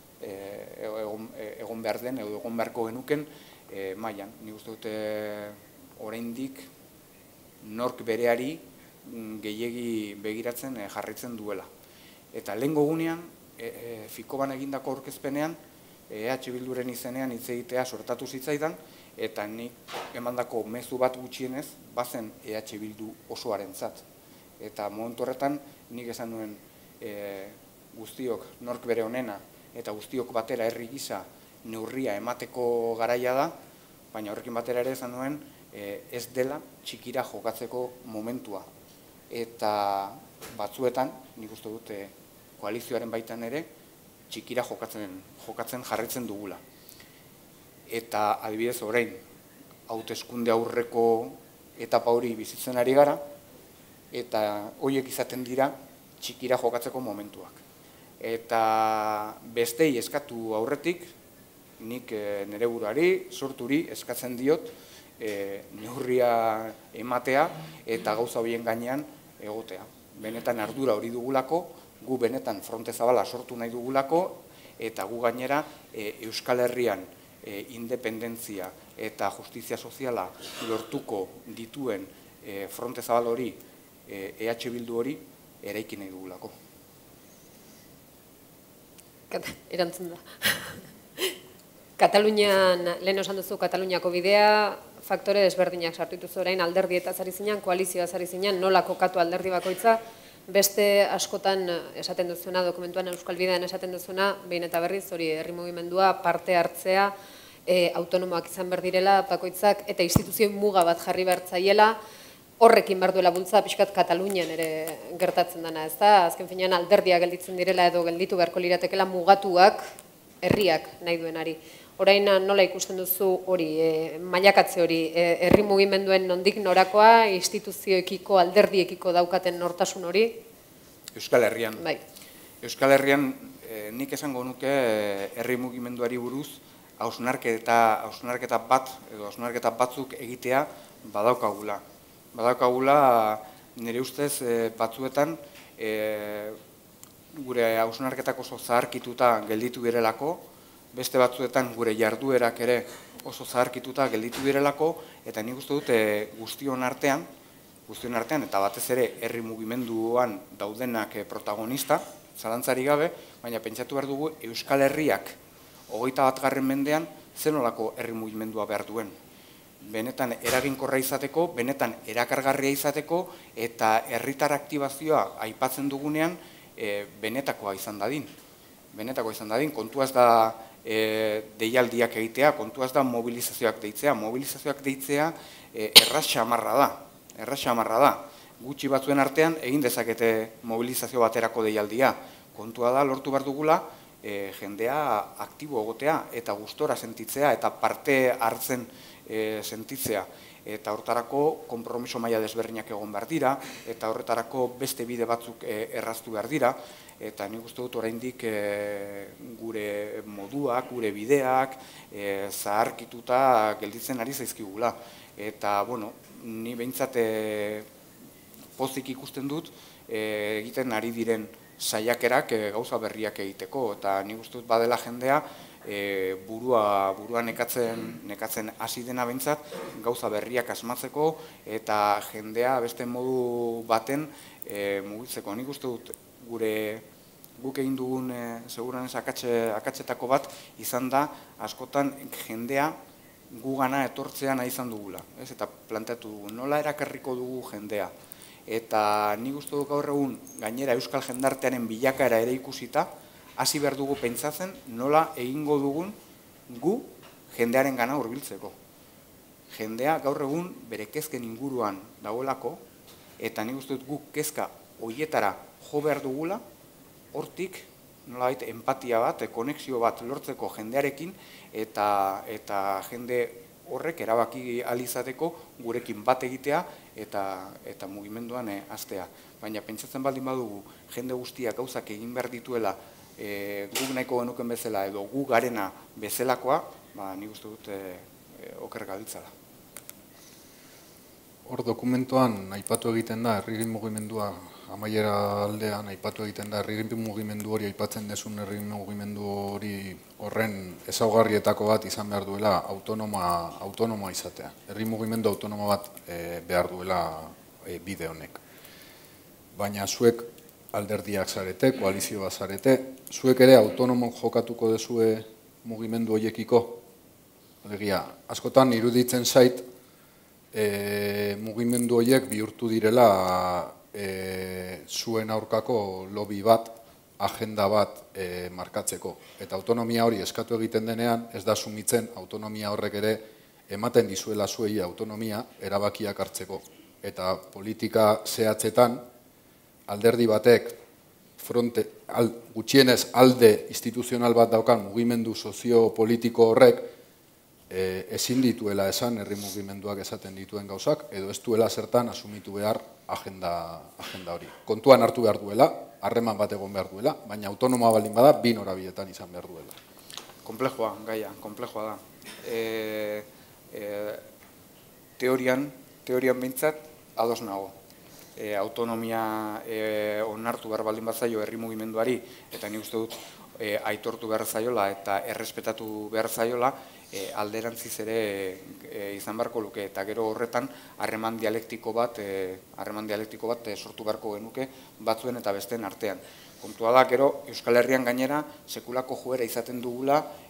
egon behar den edo egon beharko genuken mailan. Nik uste dut oraindik nork bereari gehiegi begiratzen jarraitzen duela. Eta lehengo gunean, Fikoban egindako aurkezpenean, E H Bilduren izenean hitz egitea sortatu zitzaidan, eta nik emandako mezu bat gutxienez, bazen E H Bildu osoarentzat. Eta momentu horretan, nik esan nuen guztiok nork bere onena, eta guztiok batera herri gisa neurria emateko garaia da, baina horrekin batera ere esan nuen ez dela txikira jokatzeko momentua. Eta batzuetan, nik uste dute koalizioaren baitan ere, txikira jokatzen jarraitzen dugula. Eta adibidez orain, hauteskunde aurreko etapa hori bizitzen ari gara, eta horiek izaten dira txikira jokatzeko momentuak. Eta bestei eskatu aurretik, nik nire buruari, sorturi eskatzen diot, neurria ematea eta gauza horien gainean egotea. Benetan ardura hori dugulako, gu benetan Fronte Zabala sortu nahi dugulako, eta gu gainera Euskal Herrian independentzia eta justizia soziala lortuko dituen Fronte Zabal hori, E H Bildu hori, eraiki nahi dugulako. Erantzun da. Katalunian, lehen osan duzu, Kataluniako bidea faktore desberdinak sartu dituzu orain alderdietaz ari zinean, koalizioaz ari zinean, nola kokatu alderdi bakoitza, beste askotan esaten duzuna, dokumentuan Euskal Bidean esaten duzuna, behin eta berriz, hori herri mugimendua, parte hartzea, e, autonomoak izan behar direla, bakoitzak, eta instituzio muga bat jarri behar zaiela, horrekin behar duela bultza, pixkat Katalunian ere gertatzen dena, ez da? Azken finean alderdia gelditzen direla edo gelditu beharko liratekela mugatuak herriak nahi duenari. Orain nola ikusten duzu hori, e, mailakatze hori, e, herri mugimenduen nondik norakoa, instituzioekiko, alderdiekiko daukaten nortasun hori? Euskal Herrian. Bai. Euskal Herrian e, nik esango nuke herri mugimenduari buruz hausnarketa, hausnarketa bat edo hausnarketa batzuk egitea badaukagula. Badaukagula nire ustez e, batzuetan e, gure hausnarketak oso zaharkituta gelditu direlako, beste batzuetan gure jarduerak ere oso zaharkituta gelditu direlako, eta nik uste dut e, guztion artean, guztion artean, eta batez ere herri mugimenduan daudenak e, protagonista, zalantzari gabe, baina pentsatu behar dugu Euskal Herriak hogeita batgarren mendean zenolako herri mugimendua behar duen. Benetan eraginkorra izateko, benetan erakargarria izateko, eta herritar aktibazioa aipatzen dugunean e, benetakoa izan dadin. Benetakoa izan dadin, kontuaz da e, deialdiak egitea, kontuaz da mobilizazioak deitzea. Mobilizazioak deitzea e, erraz xamarra da, erraz xamarra da. Gutxi batzuen artean egin dezakete mobilizazio baterako deialdia. Kontua da lortu behar dugula, e, jendea aktibo egotea eta gustora sentitzea eta parte hartzen E, sentitzea, eta horretarako konpromiso maila desberdinak egon behar dira, eta horretarako beste bide batzuk e, erraztu behar dira, eta nik uste dut oraindik e, gure moduak, gure bideak e, zaharkituta gelditzen ari zaizkigula. Eta, bueno, ni behintzat e, pozik ikusten dut e, egiten ari diren saiakerak e, gauza berriak egiteko, eta nik uste dut badela jendea E, burua, burua nekatzen, nekatzen hasi dena behintzat gauza berriak asmatzeko eta jendea beste modu baten e, mugitzeko. Nik uste dut gure guk egin dugun e, seguranez akatxe, akatxetako bat izan da askotan jendea gugana etortzea nahi izan dugula. Ez? Eta planteatu dugu, nola erakarriko dugu jendea. Eta nik uste dut gaur egun gainera euskal jendartearen bilakaera ere ikusita, hasi behar dugu pentsatzen nola egingo dugun gu jendearen gana hurbiltzeko. Jendea gaur egun bere kezken inguruan dagoelako, eta nik uste dut guk kezka hoietara jo behar dugula, hortik nolabait empatia bat, konexio bat lortzeko jendearekin, eta, eta jende horrek erabaki ahal izateko gurekin bat egitea eta, eta mugimenduan eh, hastea. Baina pentsatzen baldin badugu jende guztiak gauzak egin behar dituela E, guk nahiko genuken bezala edo gu garena bezalakoa, ba, nik uste dut e, e, oker gabiltzala. Hor dokumentuan aipatu egiten da, herri mugimendua amaiera aldean aipatu egiten da, herri mugimendu hori aipatzen desun herri mugimendu hori horren ezaugarrietako bat izan behar duela autonoma, autonoma izatea. Herri mugimendu autonoma bat e, behar duela e, bide honek. Baina zuek alderdiak zarete, koalizioa zarete, zuek ere autonomo jokatuko dezue mugimendu horiekiko? Alegia, askotan iruditzen zait, e, mugimendu horiek bihurtu direla e, zuen aurkako lobby bat, agenda bat e, markatzeko. Eta autonomia hori eskatu egiten denean, ez da sumitzen autonomia horrek ere ematen dizuela zuei autonomia erabakiak hartzeko. Eta politika zehatzetan, alderdi batek fronte, al, gutxienez alde instituzional bat daukan mugimendu soziopolitiko horrek e, ezin dituela esan herri mugimenduak esaten dituen gauzak, edo ez duela zertan asumitu behar agenda, agenda hori. Kontuan hartu behar duela, harreman bat egon behar duela, baina autonoma baldin bada bi norabietan izan behar duela. Konplexoa, gaia, konplexoa da. E, e, teorian, teorian behintzat, ados nago. E, autonomia e, onartu behar baldin bat zaio herri mugimenduari, eta ni uste dut e, aitortu behar zaiola eta errespetatu behar zaiola, e, alderantziz ere e, izan beharko luke, eta gero horretan harreman dialektiko bat, e, harreman dialektiko bat e, sortu beharko genuke batzuen eta besteen artean. Kontua da, gero Euskal Herrian gainera sekulako joera izaten dugula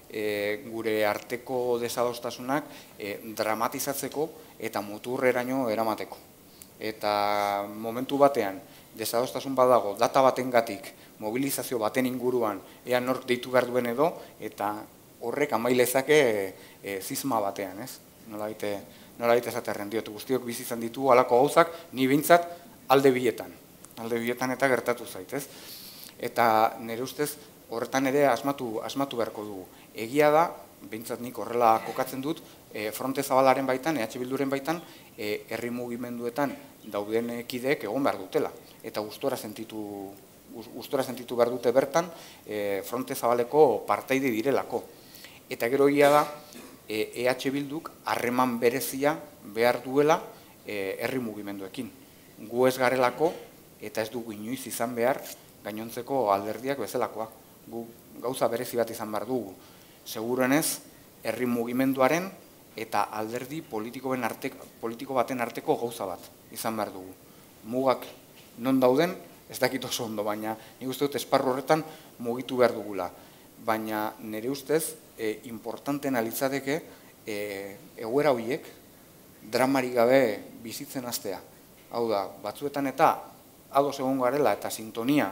gure arteko desadostasunak dramatizatzeko eta muturreraino eramateko. Eta momentu batean, desadostasun badago, data batengatik, mobilizazio baten inguruan, ea nork deitu behar duen edo, eta horrek amailezake zizma batean, ez? Nolabait esaterren diotu, guztiok bizi izan ditu halako gauzak, ni bintzat alde bietan, alde bietan eta gertatu zait, ez? Eta nire ustez, horretan ere asmatu, asmatu beharko dugu. Egia da, bintzat nik horrela kokatzen dut, Fronte Zabalaren baitan, E H Bilduren baitan, herri mugimenduetan dauden kideek egon behar dutela. Eta gustora sentitu, gustora sentitu behar dute bertan Fronte Zabaleko partaide direlako. Eta gero egia da, E H Bilduk harreman berezia behar duela herri mugimenduekin. Gu ez garelako eta ez dugu inoiz izan behar gainontzeko alderdiak bezalakoak. Gu gauza berezi bat izan behar dugu. Seguruenez, herri mugimenduaren eta alderdi politiko baten arteko gauza bat izan behar dugu. Mugak non dauden, ez dakit oso ondo, baina nik uste dut esparru horretan mugitu behar dugula. Baina nire ustez, importanten alitzateke egoera horiek dramarik gabe bizitzen hastea. Hau da, batzuetan eta ados egon garela eta sintonia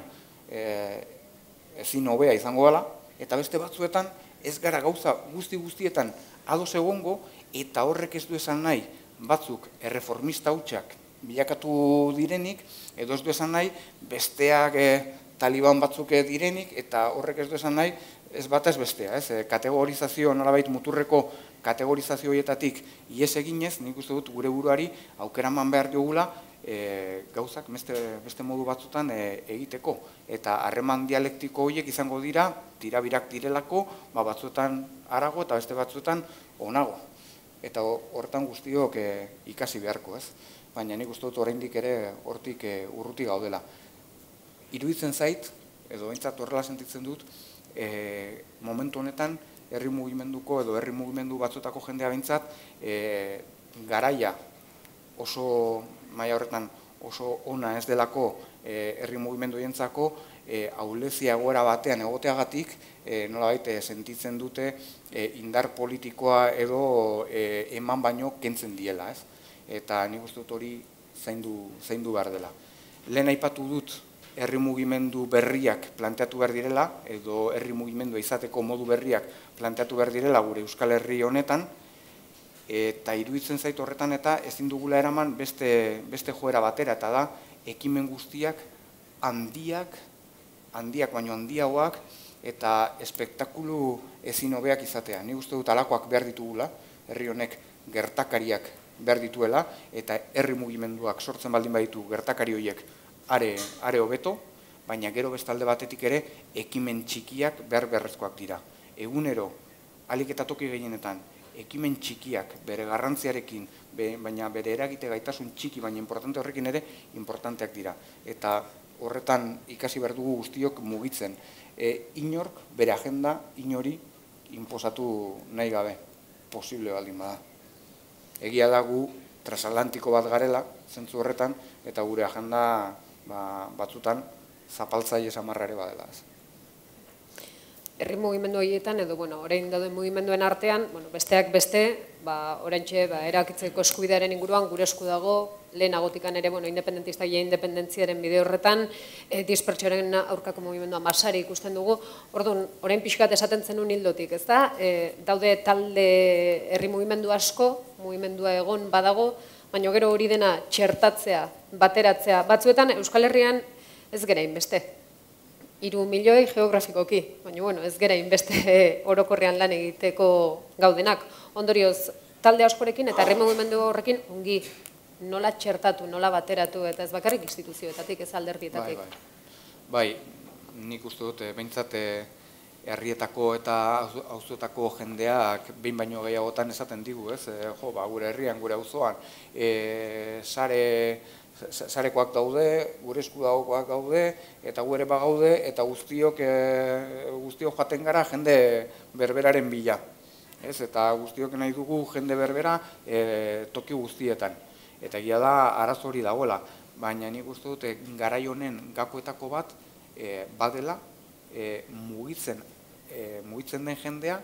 ezin hobea izango gala, eta beste batzuetan ez gara gauza guzti guztietan ados egongo, eta horrek ez du esan nahi batzuk erreformista hutsak bilakatu direnik, edo ez du esan nahi besteak taliban batzuk direnik, eta horrek ez du esan nahi ez bat ez bestea. Kategorizazio, nolabait muturreko kategorizazio horietatik ies eginez, nik uste dut gure buruari aukeraman behar diogula gauzak beste modu batzutan egiteko. Eta harreman dialektiko horiek izango dira, tirabirak direlako, batzuetan harago eta beste batzuetan onago. Eta hortan guztiok ikasi beharko, ez? Baina nik uste dut oraindik ere hortik urruti gaudela. Iruditzen zait, edo behintzat horrela sentitzen dut, momentu honetan herri mugimenduko edo herri mugimendu batzuetako jendea behintzat garaia oso maila horretan oso ona ez delako herri mugimendu jentzako ahulezia egoera batean egoteagatik nolabait sentitzen dute indar politikoa edo eman baino kentzen diela, ez? Eta nik uste dut hori zaindu behar dela. Lehen aipatu dut herri mugimendu berriak planteatu behar direla, edo herri mugimendua izateko modu berriak planteatu behar direla gure Euskal Herri honetan, eta iruditzen zait horretan eta ezin dugula eraman beste joera batera, eta da ekimen guztiak handiak, handiak baino handiagoak, eta espektakulu ezin hobeak izatea. Ni uste dut alakoak behar ditugula, herri honek gertakariak behar dituela, eta herri mugimenduak sortzen baldin baditu gertakari horiek are hobeto, baina gero bestalde batetik ere ekimen txikiak behar beharrezkoak dira. Egunero, alik eta toki gehienetan, ekimen txikiak bere garrantziarekin, baina bere eragite gaitasun txiki, baina importante horrekin ere, importanteak dira. Eta horretan ikasi behar dugu guztiok mugitzen. Inork bere agenda, inori, inposatu nahi gabe, posible baldin bada. Egia da gu transatlantiko bat garela, zentzu horretan, eta gure agenda batzutan zapaltzaile samarra ere badela. Herri mugimendu horietan, edo orain dauden mugimenduen artean, besteak beste, oraintxe erabakitzeko eskubidearen inguruan gure esku dago, lehenagotikan ere independentistak ja independentziaren bide horretan, dispertsioaren aurkako mugimendua masari ikusten dugu. Orduan, orain pixkat esaten zenun hildotik, ez da? Daude talde herri mugimendu asko, mugimendua egon badago, baina gero hori dena txertatzea, bateratzea, batzuetan Euskal Herrian ez gera inbeste. Hiru milioi geografikoki, baina ez gera inbeste orokorrean lan egiteko gaudenak. Ondorioz, talde askorekin eta herri mugimendu horrekin ongi nola txertatu, nola bateratu, eta ez bakarrik instituzioetatik, ez alderdietatik. Bai, nik uste dut, behintzat herrietako eta auzoetako jendeak behin baino gehiagotan esaten digu, ez? Jo, gure herrian, gure auzoan, sarekoak daude, gure esku dagokoak daude, eta gure bagaude, eta guztiok jaten gara jende berberaren bila. Eta guztiok nahi dugu jende berbera toki guztietan. Eta egia da arazo hori dagoela, baina nik uste dut garai honen gakoetako bat badela mugitzen den jendea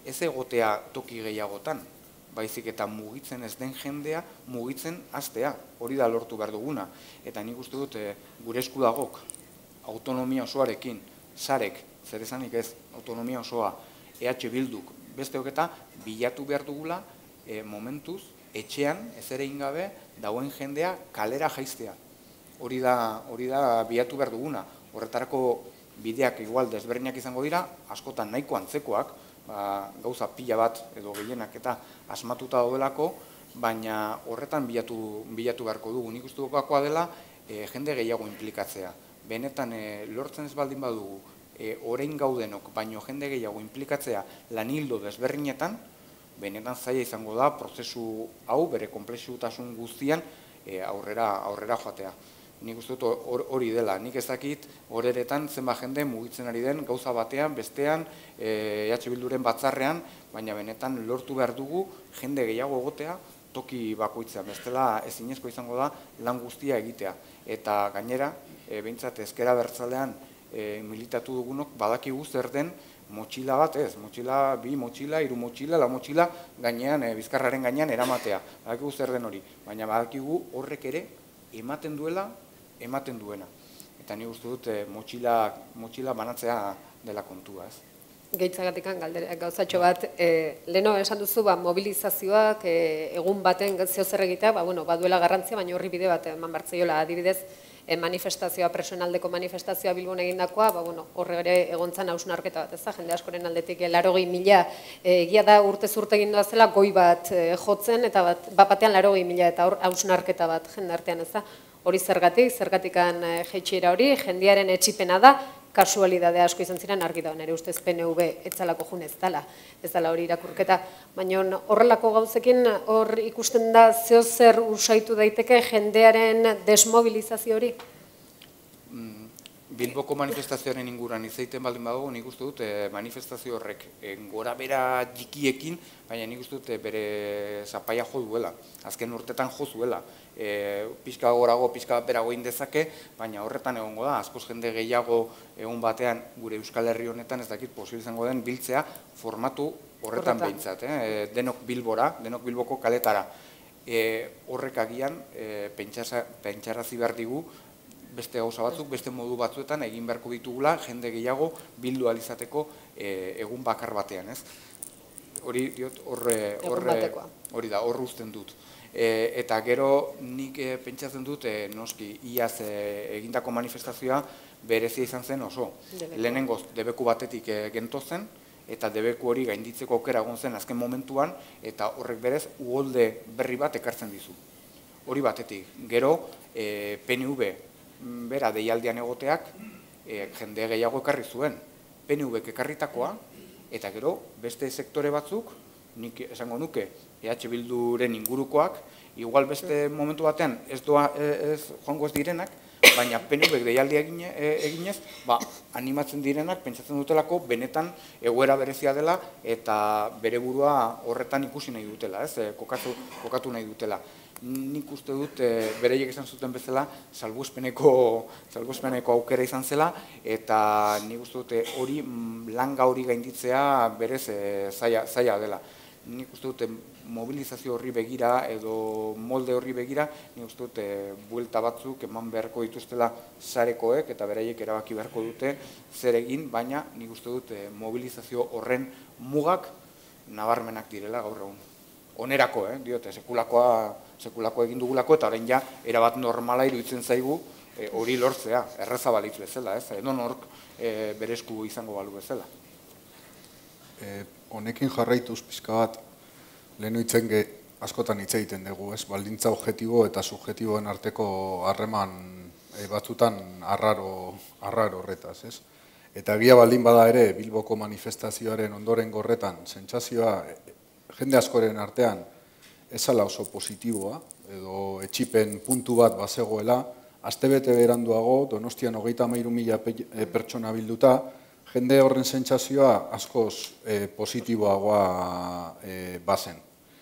ez egotea toki gehiagotan, baizik eta mugitzen ez den jendea, mugitzen hastea, hori da lortu behar duguna. Eta nik uste dut gure esku dagok, autonomia osoarekin, sarek, zer esanik ez, autonomia osoa, E H Bilduk, beste hoketa, bilatu behar dugula, momentuz, etxean, ez ere ingabe, dauen jendea kalera jaiztea. Hori da, hori da bilatu behar duguna. Horretarako bideak igual desberdinak izango dira, askotan nahiko antzekoak, ba, gauza pila bat edo gehienak eta asmatuta daudelako, baina horretan bilatu, bilatu beharko dugu. Nik uste dukakoa dela e, jende gehiago implikatzea. Benetan e, lortzen ez baldin badugu, e, orain gaudenok, baino jende gehiago implikatzea lanildo desberdinetan, benetan zaila izango da prozesu hau bere konplexutasun guztian e, aurrera, aurrera joatea. Nik uste dut hori dela, nik ezakit horeretan zenba jende mugitzen ari den gauza batean, bestean, E H Bilduren batzarrean, baina benetan lortu behar dugu jende gehiago egotea toki bakoitzean, bestela ezinezko izango da lan guztia egitea. Eta gainera, e, behintzat ezkera bertzalean e, militatu dugunok badakigu zer den motxila bat ez, motxila, bi motxila, hiru motxila, la motxila gainean, e, bizkarraren gainean eramatea, badakigu zer den hori, baina badakigu horrek ere ematen duela, ematen duena. Eta ni uste dut motxila, motxila banatzea dela kontua, ez? Gehitzagatikan galdera gauzatxo bat, e, leheno esan duzu ba, mobilizazioak e, egun baten zeo zer egitea, ba, bueno, baduela garrantzia, baina horri bide bat eman bartzeiola adibidez, e, manifestazioa, personaldeko manifestazioa Bilbon egindakoa, ba, bueno, horre ere egontzan hausnarketa bat, ez da, jende askoren aldetik larogei mila, egia da urtez urte egin zela goi bat e, jotzen, eta bat, bat batean larogei mila eta hausnarketa bat jende artean, ez da, hori zergatik, zergatikan jeitxiera hori, jendiaren etxipena da, kasualidade asko izan ziren argi da, nire ustez P N V etzalako jun ez dela, ez dela hori irakurketa, baina horrelako gauzekin hor ikusten da zeo zer usaitu daiteke jendearen desmobilizazio hori? Bilboko manifestazioaren inguran izaiten baldin badago, nik uste dut manifestazio horrek gora bera jikiekin, baina nik uste dut bere zapaia jo duela, azken urtetan jo zuela. Pixka gorago, pixka berago indezake, baina horretan egongo da, askoz jende gehiago egun batean gure Euskal Herri honetan ez dakit posible izango den biltzea formatu horretan behintzat, denok Bilbora, denok Bilboko kaletara. Horrek agian pentsarazi behar digu, beste gauza batzuk, beste modu batzuetan egin beharko ditugula jende gehiago bildu alizateko egun bakar batean, ez? Hori diot, hori da, hor uzten dut. Eta gero nik pentsatzen dut, noski, iaz egindako manifestazioa berezia izan zen oso. Lehenengoz, debeku batetik gentozen, eta debeku hori gainditzeko aukera egon zen azken momentuan, eta horrek berez uholde berri bat ekartzen dizu. Hori batetik. Gero, P N V bera deialdian egoteak jende gehiago ekarri zuen. P N V-ek ekarritakoa, eta gero beste sektore batzuk, nik esango nuke, E H Bilduren ingurukoak, igual beste momentu batean ez joango ez direnak, baina P N V-ek deialdia eginez, animatzen direnak, pentsatzen dutelako, benetan egoera berezia dela, eta bere burua horretan ikusi nahi dutela, kokatu nahi dutela. Nik uste dut, bereiek izan zuten bezala, salbuespeneko aukera izan zela, eta nik uste dut hori langa hori gainditzea berez zaila dela. Nik uste dut mobilizazio horri begira edo molde horri begira, nik uste dut buelta batzuk eman beharko dituztela sarekoek eta beraiek erabaki beharko dute zer egin, baina nik uste dut mobilizazio horren mugak nabarmenak direla gaur egun. Onerako, diote, sekulako egin dugulako eta orain ja erabat normala iruditzen zaigu hori lortzea, erreza balitz bezala, edo nork berezku izango balu bezala. Honekin jarraituz pixka bat, lehen hitzen askotan hitz egiten dugu, ez? Baldintza objektibo eta subjektiboen arteko harreman batzutan arraro horretaz, ez? Eta egia baldin bada ere, Bilboko manifestazioaren ondoren gorretan, sentsazioa jende askoren artean ezala oso positiboa, edo etxipen puntu bat bazegoela, astebete beranduago, Donostian hogeita hamairu mila pertsona bilduta, jende horren sentsazioa askoz positiboagoa bazen.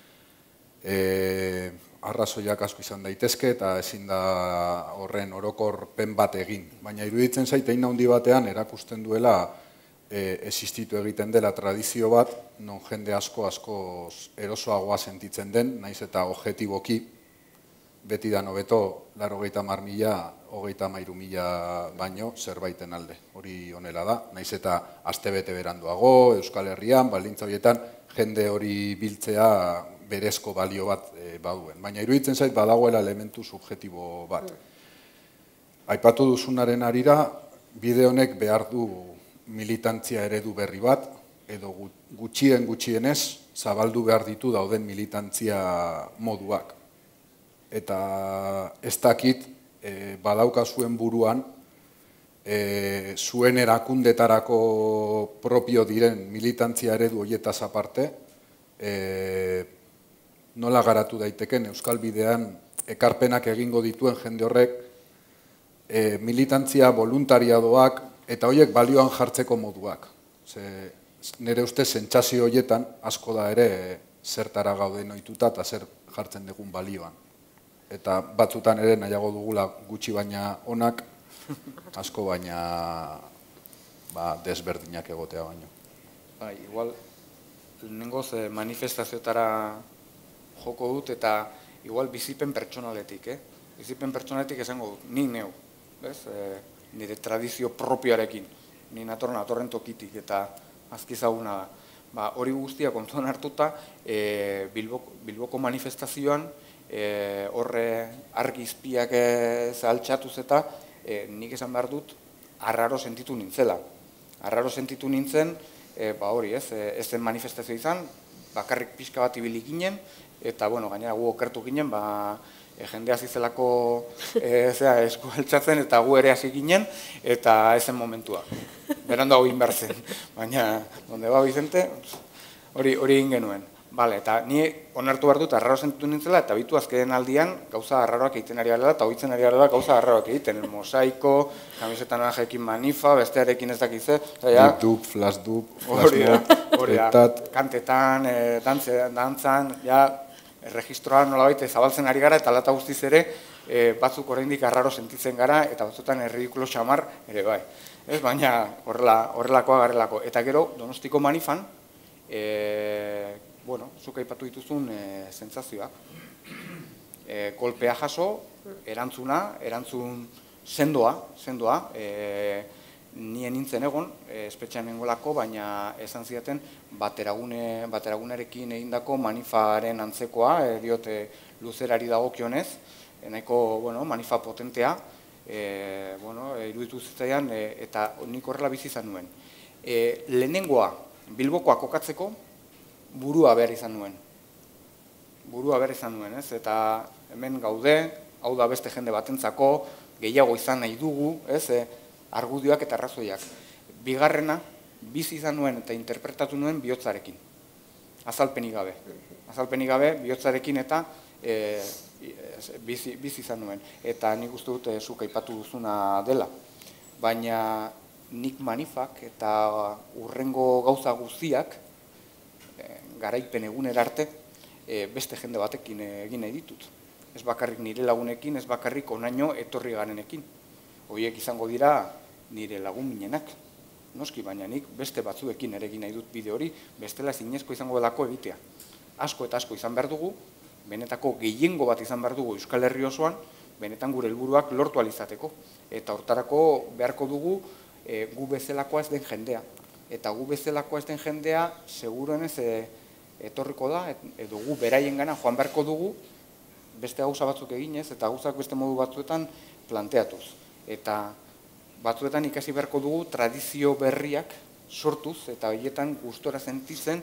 Arrazoiak asko izan daitezke eta ezin da horren orokorpen bat egin. Baina iruditzen zait, hein handi batean erakusten duela existitu egiten dela tradizio bat, non jende asko asko erosoagoa sentitzen den, naiz eta objektiboki, beti da hobeto laurogeita hamar mila, hogeita hamairu mila baino zerbaiten alde. Hori honela da, naiz eta astebete beranduago, Euskal Herrian, baldintza horietan, jende hori biltzea berezko balio bat baduen. Baina iruditzen zait badagoela elementu subjektibo bat. Aipatu duzunaren arira, bide honek behar du militantzia eredu berri bat, edo gutxien gutxienez zabaldu behar ditu dauden militantzia moduak. Eta ez dakit badauka zuen buruan, zuen erakundetarako propio diren militantzia eredu horietaz aparte, nola garatu daiteken Euskal Bidean ekarpenak egingo dituen jende horrek, militantzia voluntariadoak eta horiek balioan jartzeko moduak. Nire uste sentsazio horietan asko da ere zertara gauden ohituta eta zer jartzen dugun balioan. Eta batzutan ere nahiago dugula gutxi baina onak, asko baina desberdinak egotea baino. Bai, igual, nengoz manifestazioetara joko dut eta igual bizipen pertsonaletik, eh? Bizipen pertsonaletik esango dut, nik neu, bez? Nire tradizio propioarekin, ni natorren atorren tokitik eta azkizaguna da. Hori guztia kontuan hartuta, Bilboko manifestazioan, horre argizpiak zahaltxatuz eta nik esan behar dut, arraro sentitu nintzela. Arraro sentitu nintzen, hori ez, ez zen manifestazio izan, bakarrik pixka bat ibili ginen, eta gainera gu okertu ginen, jende hasi zelako esku altxatzen eta gu ere hasi ginen, eta ez zen momentua. Berandu hau behar zen, baina, donde ba Bizente, hori egin genuen. Eta ni onartu behar dut, arraro sentitu nintzela, eta bitu azkeden aldian gauza arraroak egiten ari garela, eta hoitzen ari garela gauza arraroak egiten. Mosaiko, kamisetan najekin manifa, bestearekin ez dakize. Dip-dub, flash-dub, flash-mob, kantetan, dantzan, registroan nolabait zabaltzen ari gara, eta lata guztiz ere, batzuk oraindik arraro sentitzen gara, eta batzutan erridikulo xamar ere bai. Baina horrelakoa garelako. Eta gero, Donostiko manifan, bueno, zuk aipatu dituzun sentsazioa. Kolpea jaso, erantzuna, erantzun sendoa, sendoa, nien nintzen egon, espetxean nengolako, baina esan zidaten bateragunerekin egindako manifaren antzekoa, diote luzerari dagokionez, nahiko manifa potentea, iruditu zitzaidan, eta nik horrela bizi izan nuen. Lehenengoa, Bilbokoa kokatzeko, burua behar izan nuen. Burua behar izan nuen, ez? Eta hemen gaude, hau da beste jende batentzako, gehiago izan nahi dugu, ez? Argudioak eta arrazoiak. Bigarrena, bizi izan nuen eta interpretatu nuen bihotzarekin. Azalpenik gabe. Azalpenik gabe, bihotzarekin eta bizi izan nuen. Eta nik uste dut zuk aipatu duzuna dela. Baina nik manifak eta urrengo gauza guztiak, garaipen egunera arte, beste jende batekin egin nahi ditut. Ez bakarrik nire lagunekin, ez bakarrik onaino etorri garenekin. Horiek izango dira nire lagun minenak. Noski, baina nik beste batzuekin ere egin nahi dut bide hori, bestela zinezko izango delako egitea. Asko eta asko izan behar dugu, benetako gehiengo bat izan behar dugu Euskal Herri osoan, benetan gure helburuak lortu alizateko. Eta hortarako beharko dugu gu bezalakoa ez den jendea. Eta gu bezalakoa ez den jendea, seguruenez etorriko da, edo gu beraien gana joan beharko dugu, beste gauza batzuk eginez, eta gauzak beste modu batzuetan planteatuz. Eta batzuetan ikasi beharko dugu tradizio berriak sortuz, eta horietan gustora sentitzen,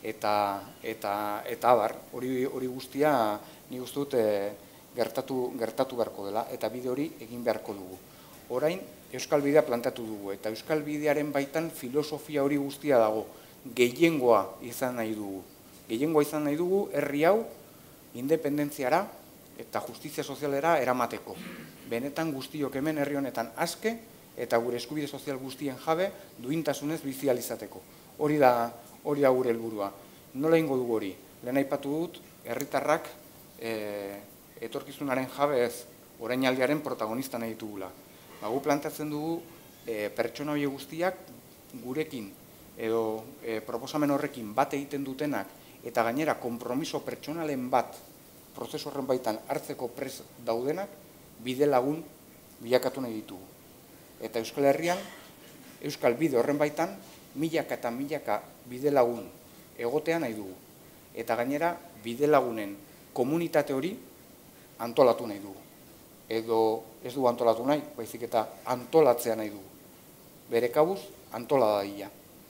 eta abar, hori guztia nik uste dut gertatu beharko dela, eta bide hori egin beharko dugu. Orain, Euskal Bidea planteatu dugu, eta Euskal Bidearen baitan filosofia hori guztia dago, gehiengoa izan nahi dugu. Gehiengoa izan nahi dugu, herri hau, independentziara eta justizia sozialera eramateko. Benetan guztiok hemen herri honetan aske, eta gure eskubide sozial guztien jabe duintasunez bizi alizateko. Hori da gure helburua. Nola ingo dugu hori? Lehen aipatu dut, herritarrak etorkizunaren jabe ez, orainaldiaren protagonista nahi ditugula. Gu planteatzen dugu pertsona horiek guztiak gurekin edo proposamen horrekin bat egiten dutenak eta gainera konpromiso pertsonalen bat prozesu horren baitan hartzeko prest daudenak bide lagun bilakatu nahi ditugu. Eta Euskal Herrian, Euskal bide horren baitan, milaka eta milaka bide lagun egotea nahi dugu. Eta gainera, bide lagunen komunitate hori antolatu nahi dugu. Edo ez dugu antolatu nahi, baizik eta antolatzea nahi dugu. Bere kabuz, antola daia.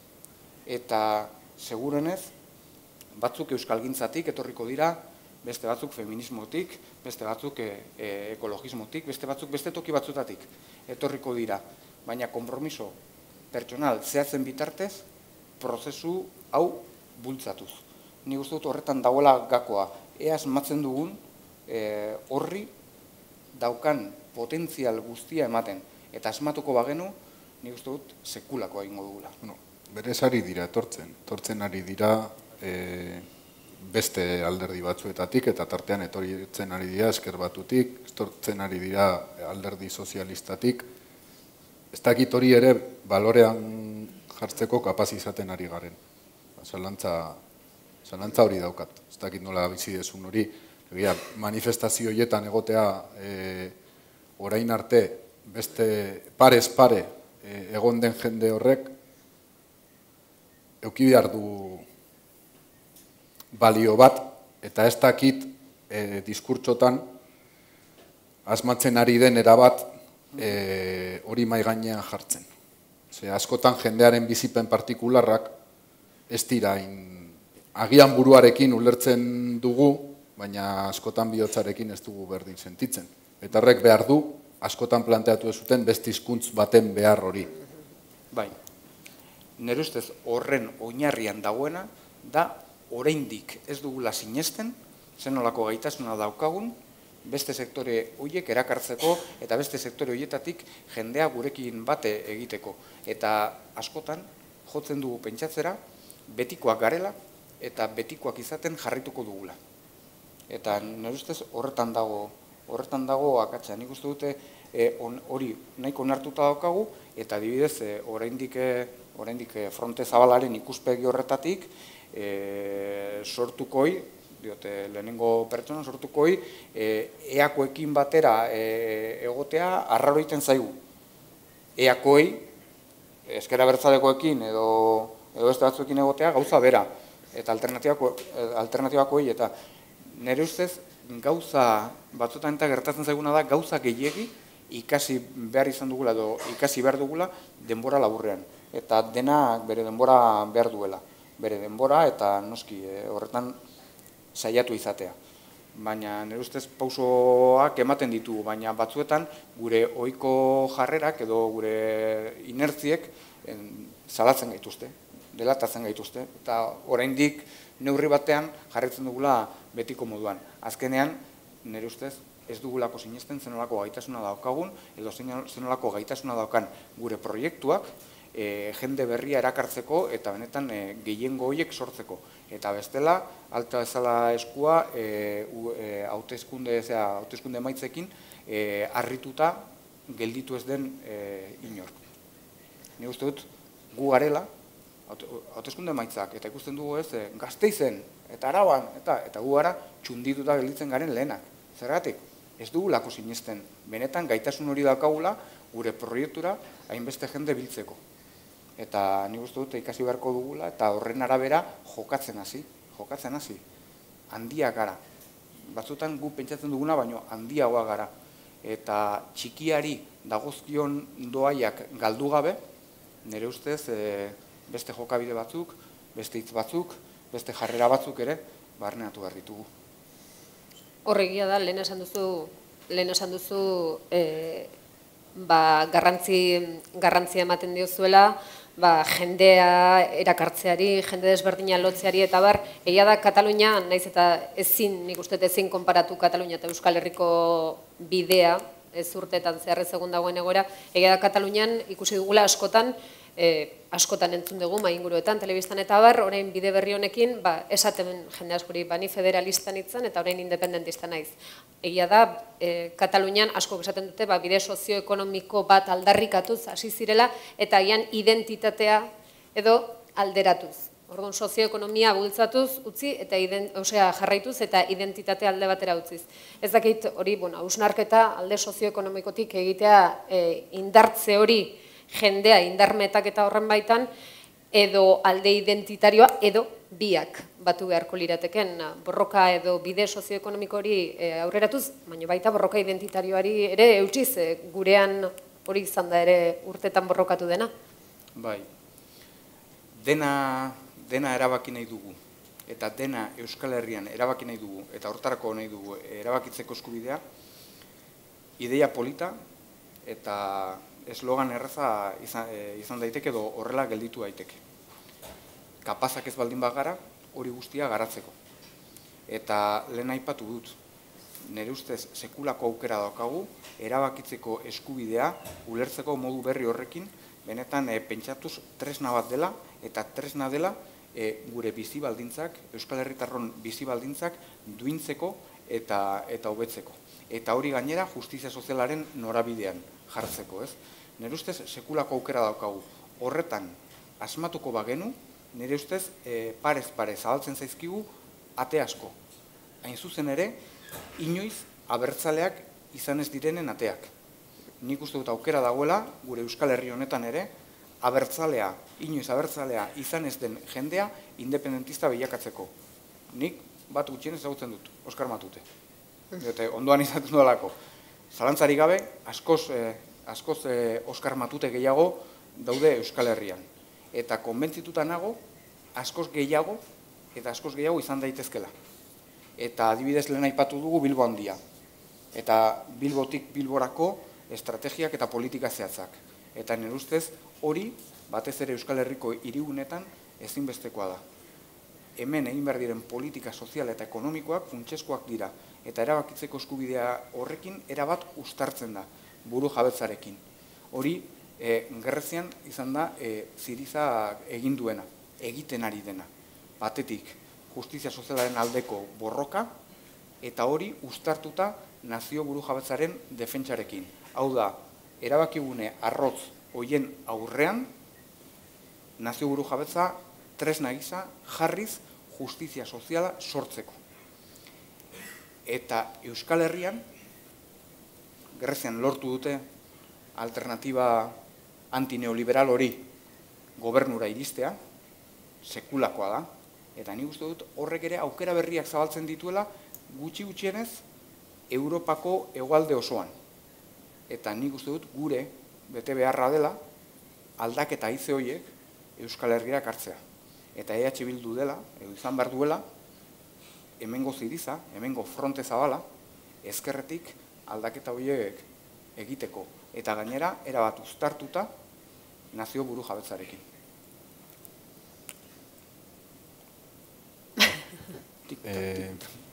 Eta segurenez, batzuk euskalgintzatik etorriko dira, beste batzuk feminismotik, beste batzuk ekologismotik, beste batzuk beste toki batzutatik etorriko dira. Baina konpromiso pertsonal zehatzen bitartez, prozesu hau bultzatuz. Nik uste dut horretan dagoela gakoa. Ea asmatzen dugun horri daukan potentzial guztia ematen. Eta asmatuko bagenu, nik uste dut sekulakoa egingo dugula. Berez ari dira etortzen. Etortzen ari dira beste alderdi batzuetatik, eta tartean etortzen ari dira Ezker Batutik, etortzen ari dira alderdi sozialistatik. Ez dakit hori ere balorean jartzeko kapaz izaten ari garen. Zalantza hori daukat. Ez dakit nola bizi desun hori. Manifestazio horietan egotea orain arte beste parez pare egon den jende horrek eduki behar du balio bat, eta ez dakit diskurtsotan asmatzen ari den erabat hori mai gainean jartzen. Askotan jendearen bizipen partikularrak ez dira agian buruarekin ulertzen dugu, baina askotan bihotzarekin ez dugu berdin sentitzen. Eta horrek behar du, askotan planteatu ez zuten beste hizkuntz baten behar hori. Bai, nire ustez horren oinarrian dagoena, da oraindik ez dugula sinesten, zenolako gaitasuna daukagun, beste sektore horiek erakartzeko eta beste sektore horietatik jendea gurekin bate egiteko. Eta askotan jotzen dugu pentsatzera, betikoak garela eta betikoak izaten jarrituko dugula. Eta nire ustez horretan dago, horretan dago akatsa. Nik uste dute hori nahiko onartuta daukagu, eta adibidez oraindik oraindik fronte zabalaren ikuspegi horretatik sortukoi, diote lehenengo pertsona sortukoi, eakoekin batera egotea arraro egiten zaigu. Eakoi, Ezker Abertzalekoekin edo beste batzuekin egotea gauza bera, eta alternatibakoi, eta nire ustez gauza batzutan eta gertatzen zaiguna da gauza gehiegi ikasi behar izan dugula edo ikasi behar dugula denbora laburrean. Eta dena bere denbora behar duela. Bere denbora eta noski horretan saiatu izatea. Baina nire ustez pausoak ematen ditugu, baina batzuetan gure ohiko jarrerak edo gure inertziek salatzen gaituzte, delatatzen gaituzte, eta oraindik neurri batean jarretzen dugula betiko moduan. Azkenean, nire ustez, ez dugulako sinesten zenolako gaitasuna daukagun, edo zenolako gaitasuna daukan gure proiektuak, jende berria erakartzeko eta benetan gehiengo horiek sortzeko. Eta bestela, alta bezala eskua, hauteskunde maitzekin, harrituta gelditu ez den inork. Ni uste dut, gu garela, hauteskunde maitzak, eta ikusten dugu ez, Gasteizen, eta Araban, eta gu gara txundituta gelditzen garen lehenak. Zergatik, ez dugulako sinesten, benetan gaitasun hori daukagula gure proiektura hainbeste jende biltzeko. Eta nik uste dut ikasi beharko dugula, eta horren arabera jokatzen hasi, jokatzen hasi. Handiak gara. Batzutan gu pentsatzen duguna, baino handiagoa gara. Eta txikiari dagozkion doaiak galdu gabe, nire ustez beste jokabide batzuk, beste hitz batzuk, beste jarrera batzuk ere, barneatu behar ditugu. Horregia da, lehen esan duzu, lehen esan duzu, garrantzia ematen diozuela, jendea erakartzeari, jende desberdina lotzeari, eta bar, egia da Katalunia, naiz eta ezin, nik uste ezin konparatu Katalunia eta Euskal Herriko bidea, ez urteetan zehar ez egun dagoen egoera, egia da Katalunian ikusi dugula askotan, askotan entzun dugu, mainguruetan, telebistan eta bar, orain bide berri honekin, esaten jende askori, bani federalistan itzan, eta orain independentista naiz. Egia da, Katalunian asko esaten dute, bide sozioekonomiko bat aldarrikatuz hasi zirela, eta agian identitatea, edo alderatuz. Orduan, sozioekonomia bultzatuz utzi eta osea, jarraituz eta identitate alde batera utziz. Ez dakit hori, bueno, hausnarketa alde sozioekonomikotik egitea e, indartze hori jendea indarmetak eta horren baitan, edo alde identitarioa, edo biak batu beharko lirateken. Borroka edo bide sozioekonomiko hori e, aurreratuz, baina baita borroka identitarioari ere eutxiz, e, gurean hori izan da ere urtetan borrokatu dena. Bai, dena... dena erabaki nahi dugu, eta dena Euskal Herrian erabaki nahi dugu, eta hortarako nahi dugu erabakitzeko eskubidea, ideia polita eta eslogan erraza izan, e, izan daiteke edo horrela gelditu daiteke. Kapazak ez baldin bagara, hori guztia garatzeko. Eta lehen aipatu dut, nire ustez sekulako aukera daukagu, erabakitzeko eskubidea, ulertzeko modu berri horrekin, benetan e, pentsatuz tresna bat dela, eta tresna dela, E, gure bizi baldintzak, Euskal Herritarron bizi baldintzak duintzeko eta eta hobetzeko. Eta hori gainera justizia sozialaren norabidean jartzeko, ez? Nire ustez sekulako aukera daukagu. Horretan asmatuko bagenu, nire ustez e, parez pare zabaltzen zaizkigu ate asko. Hain zuzen ere, inoiz abertzaleak izan ez direnen ateak. Nik uste dut aukera dagoela, gure Euskal Herri honetan ere, abertzalea, inoiz abertzalea izan ez den jendea independentista bilakatzeko. Nik bat gutxien ezagutzen dut, Oskar Matute. Eta ondoan izaten dudalako. Zalantzari gabe, askoz, eh, askoz eh, Oskar Matute gehiago daude Euskal Herrian. Eta konbentzituta nago, askoz gehiago, eta askoz gehiago izan daitezkela. Eta adibidez lehen aipatu dugu Bilbo handia. Eta Bilbotik Bilborako estrategiak eta politika zehatzak. Eta nire ustez, hori, batez ere Euskal Herriko hirigunetan ezinbestekoa da. Hemen egin behar diren politika sozial eta ekonomikoak funtsezkoak dira. Eta erabakitzeko eskubidea horrekin erabat uztartzen da, buru jabetzarekin. Hori, e, Grezian izan da e, Ziriza egin duena, egiten ari dena. Batetik, justizia sozialaren aldeko borroka, eta hori uztartuta nazio buru jabetzaren defentsarekin. Hau da, erabakigune arrotz hoien aurrean, nazio buru jabetza tresna gisa jarriz justizia soziala sortzeko. Eta Euskal Herrian, Grezian lortu dute alternatiba antineoliberal hori gobernura iristea, sekulakoa da, eta nik uste dut horrek ere aukera berriak zabaltzen dituela gutxi gutxienez Europako hegoalde osoan. Eta nik uste dut gure bete beharra dela aldaketa haize horiek Euskal Herriak hartzea. Eta E H Bildu dela, edo izan behar duela, hemengo Ziriza, hemengo fronte zabala, ezkerretik aldaketa horiek egiteko. Eta gainera, erabat uztartuta nazio buru jabetzarekin. Eh,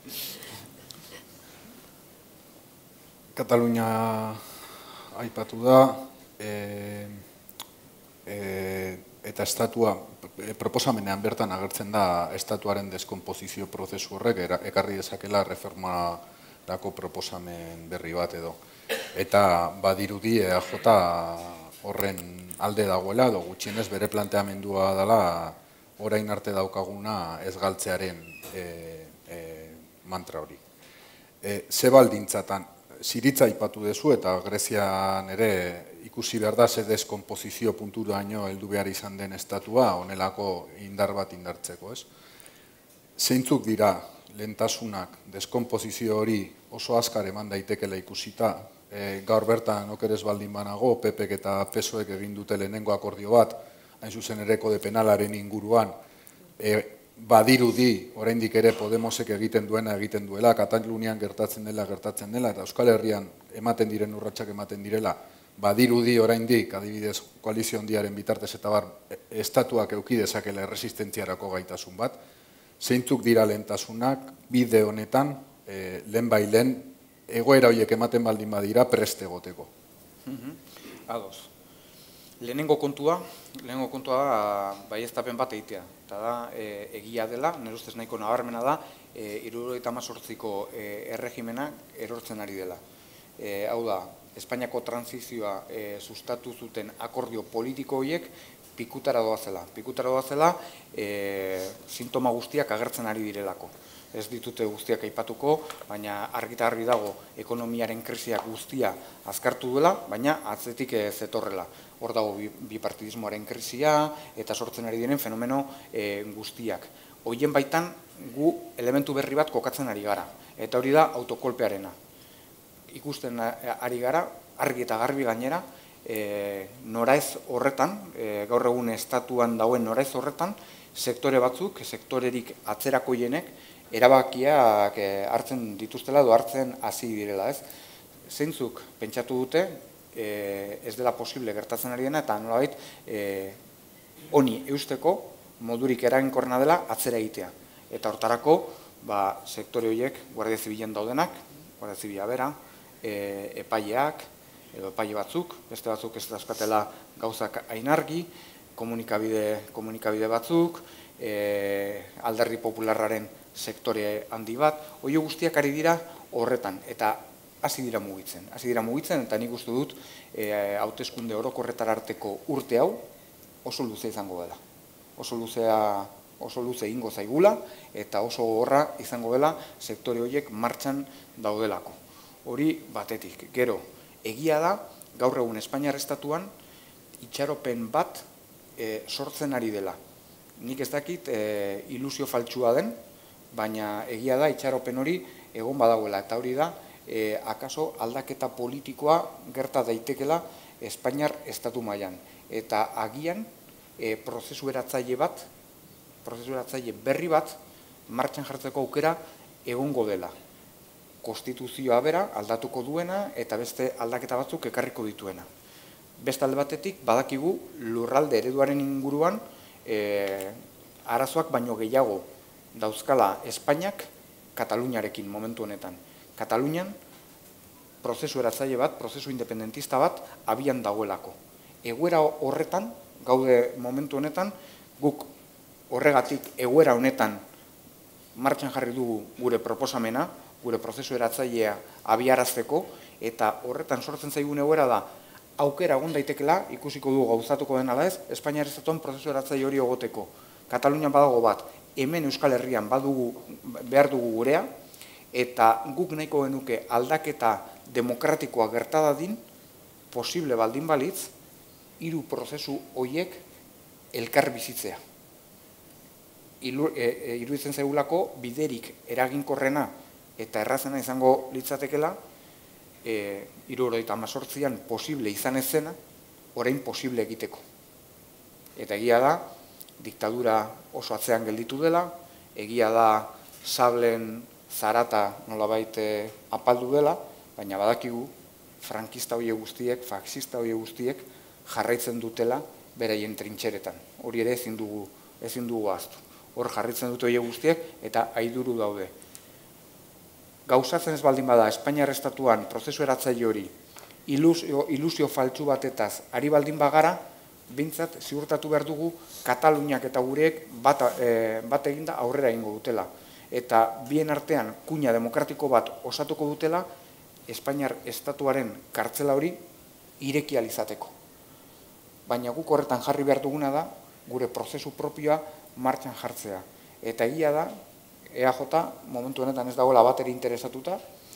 Katalunia aipatu da, e, e, eta estatua, e, proposamenean bertan agertzen da estatuaren deskonposizio prozesu horrek, era, ekarri dezakela reformarako proposamen berri bat edo. Eta badirudi E A J horren alde dagoela, edo gutxienez bere planteamendua dela orain arte daukaguna ez galtzearen e, e, mantra hori. E, ze baldintzatan, Ziritza aipatu dezu eta Grezian ere ikusi behar da ze deskonposizio punturaino heldu behar izan den estatua honelako indar bat indartzeko, ez? Zeintzuk dira lehentasunak deskonposizio hori oso azkar eman daitekela ikusita, e, gaur bertan okerez baldin banago, P Pek eta P S O Ek egin dute lehenengo akordio bat, hain zuzen ere kode penalaren inguruan, e, badirudi, oraindik ere Podemosek egiten duena egiten duela, Katalunian gertatzen dela, gertatzen dela, eta Euskal Herrian ematen diren urratsak ematen direla, badirudi oraindik, adibidez koalizio handiaren bitartez eta bar, estatuak eduki dezakela erresistentziarako gaitasun bat, zeintzuk dira lehentasunak, bide honetan, e, lehen bai lehen, egoera horiek ematen baldin badira preste egoteko. Ados. Lehenengo kontua, lehenengo kontua da baieztapen bat egitea. Eta da, e, egia dela, nire ustez nahiko nabarmena da, e, hirurogeita hemezortziko e, erregimena erortzen ari dela. E, hau da, Espainiako transizioa e, sustatu zuten akordio politiko horiek pikutara doazela. Pikutara doazela sintoma guztiak agertzen ari direlako. Ez ditute guztiak aipatuko, baina argita garbi dago ekonomiaren krisiak guztia azkartu duela, baina atzetik zetorrela. Hor dago bipartidismoaren krisia eta sortzen ari diren fenomeno guztiak. Horien baitan gu elementu berri bat kokatzen ari gara, eta hori da autokolpearena. Ikusten ari gara, argi eta garbi gainera, noraez horretan, gaur egun estatuan dauen noraez horretan, sektore batzuk, sektorerik atzerakoienek, erabakiak hartzen dituztela edo hartzen hasi direla, ez? Zeintzuk pentsatu dute, ez dela posible gertatzen ari dena, eta nolabait honi eusteko modurik eraginkorrena dela atzera egitea. Eta hortarako, sektore horiek, Guardia Zibilen daudenak, Guardia Zibila bera, epaileak, edo epaile batzuk, beste batzuk ez dauzkatela gauzak ainargi, komunikabide batzuk, alderdi popularraren sektore handi bat, hori guztiak ari dira horretan, eta hasi dira mugitzen. Hasi dira mugitzen, eta nik uste dut hauteskunde orokorretar arteko urte hau oso luze izango dela. Oso luzea, oso luze ingo zaigula, eta oso gogorra izango dela sektore horiek martxan daudelako. Hori batetik. Gero, egia da, gaur egun Espainiar estatuan itxaropen bat sortzen ari dela. Nik ez dakit ilusio faltsua den, baina egia da itxaropen hori egon badagoela, eta hori da, akaso aldaketa politikoa gerta daitekela Espainiar estatu mailan. Eta agian, prozesu eratzaile bat, prozesu eratzaile berri bat, martxan jartzeko aukera egongo dela. Konstituzioa bera aldatuko duena, eta beste aldaketa batzuk ekarriko dituena. Beste alde batetik, badakigu lurralde ereduaren inguruan, arazoak baino gehiago dauzkala Espainiak Kataluniarekin momentu honetan. Katalunian prozesu eratzaile bat, prozesu independentista bat abian dagoelako. Egoera horretan, gaude momentu honetan, guk horregatik egoera honetan martxan jarri dugu gure proposamena, gure prozesu eratzailea abiarazteko, eta horretan sortzen zaigun egoera da, aukera egon daitekela, ikusiko dugu gauzatuko den ala ez, Espainiar estatuan prozesu eratzaile hori egoteko. Katalunian badago bat, hemen Euskal Herrian behar dugu gurea, eta guk nahiko genuke aldaketa demokratikoa gertadadin, posible baldin balitz, hiru prozesu horiek elkar bizitzea. Iruditzen zaigulako biderik eraginkorrena eta errazena izango litzatekela, hirurogeita hemezortzian posible izan ez zena, orain posible egiteko. Eta egia da, diktadura oso atzean gelditu dela, egia da sablen zarata nolabait apaldu dela, baina badakigu frankista horiek guztiek, faxista horiek guztiek jarraitzen dutela beraien trintxeretan. Hori ere ezin dugu, ezin dugu ahaztu. Hor jarraitzen dute horiek guztiek eta aiduru daude. Gauzatzen ez baldin bada Espainiar estatuan prozesu eratzaile hori ilusio, ilusio faltsu batetaz ari baldin bagara, bintzat ziurtatu behar dugu Kataluniak eta gureek bat, e, bat eginda aurrera egingo dutela. Eta bien artean kuña demokratiko bat osatuko dutela Espainiar estatuaren kartzela hori ireki ahal izateko. Baina guk horretan jarri behar duguna da gure prozesu propioa martxan jartzea. Eta egia da, E A J momentu honetan ez dagoela bateri interesatuta,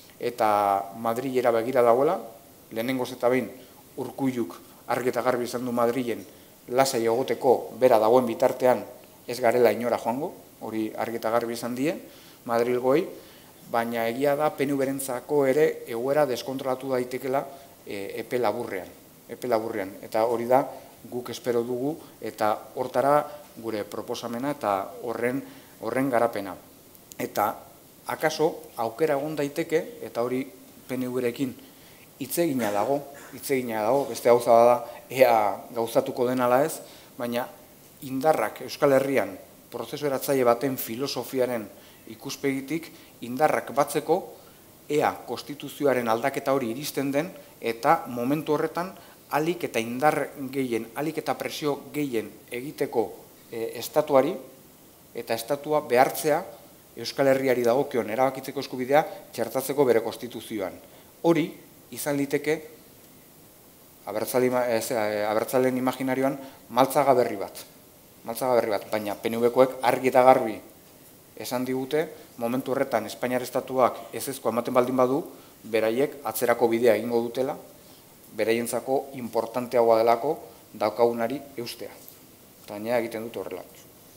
eta Madrilera begira dagoela, lehenengoz eta behin Urkulluk argi eta garbi izan du Madrilen lasai egoteko bera dagoen bitartean ez garela inora joango, hori argi eta garbi izan die, Madrilgoi, baina egia da P N V-rentzako ere egoera deskontrolatu daitekela e, epe laburrean, epe laburrean. Eta hori da guk espero dugu eta hortara gure proposamena eta horren, horren garapena. Eta akaso aukera egon daiteke, eta hori P N V-rekin hitzegina dago, hitzegina dago, beste gauza da ea gauzatuko den ala ez, baina indarrak Euskal Herrian prozesu eratzaile baten filosofiaren ikuspegitik indarrak batzeko ea konstituzioaren aldaketa hori iristen den eta momentu horretan alik eta indar gehien, alik eta presio gehien egiteko e, estatuari eta estatua behartzea Euskal Herriari dagokion erabakitzeko eskubidea txertatzeko bere konstituzioan. Hori izan liteke abertzaleen imaginarioan maltzaga berri bat. Maltzaga berri bat, baina P N V-koek argi eta garbi esan digute, momentu horretan Espainiar Estatuak ezezkoa ematen baldin badu, beraiek atzerako bidea egingo dutela, beraientzako importanteagoa delako daukagunari eustea. Eta gainera egiten dute horrela.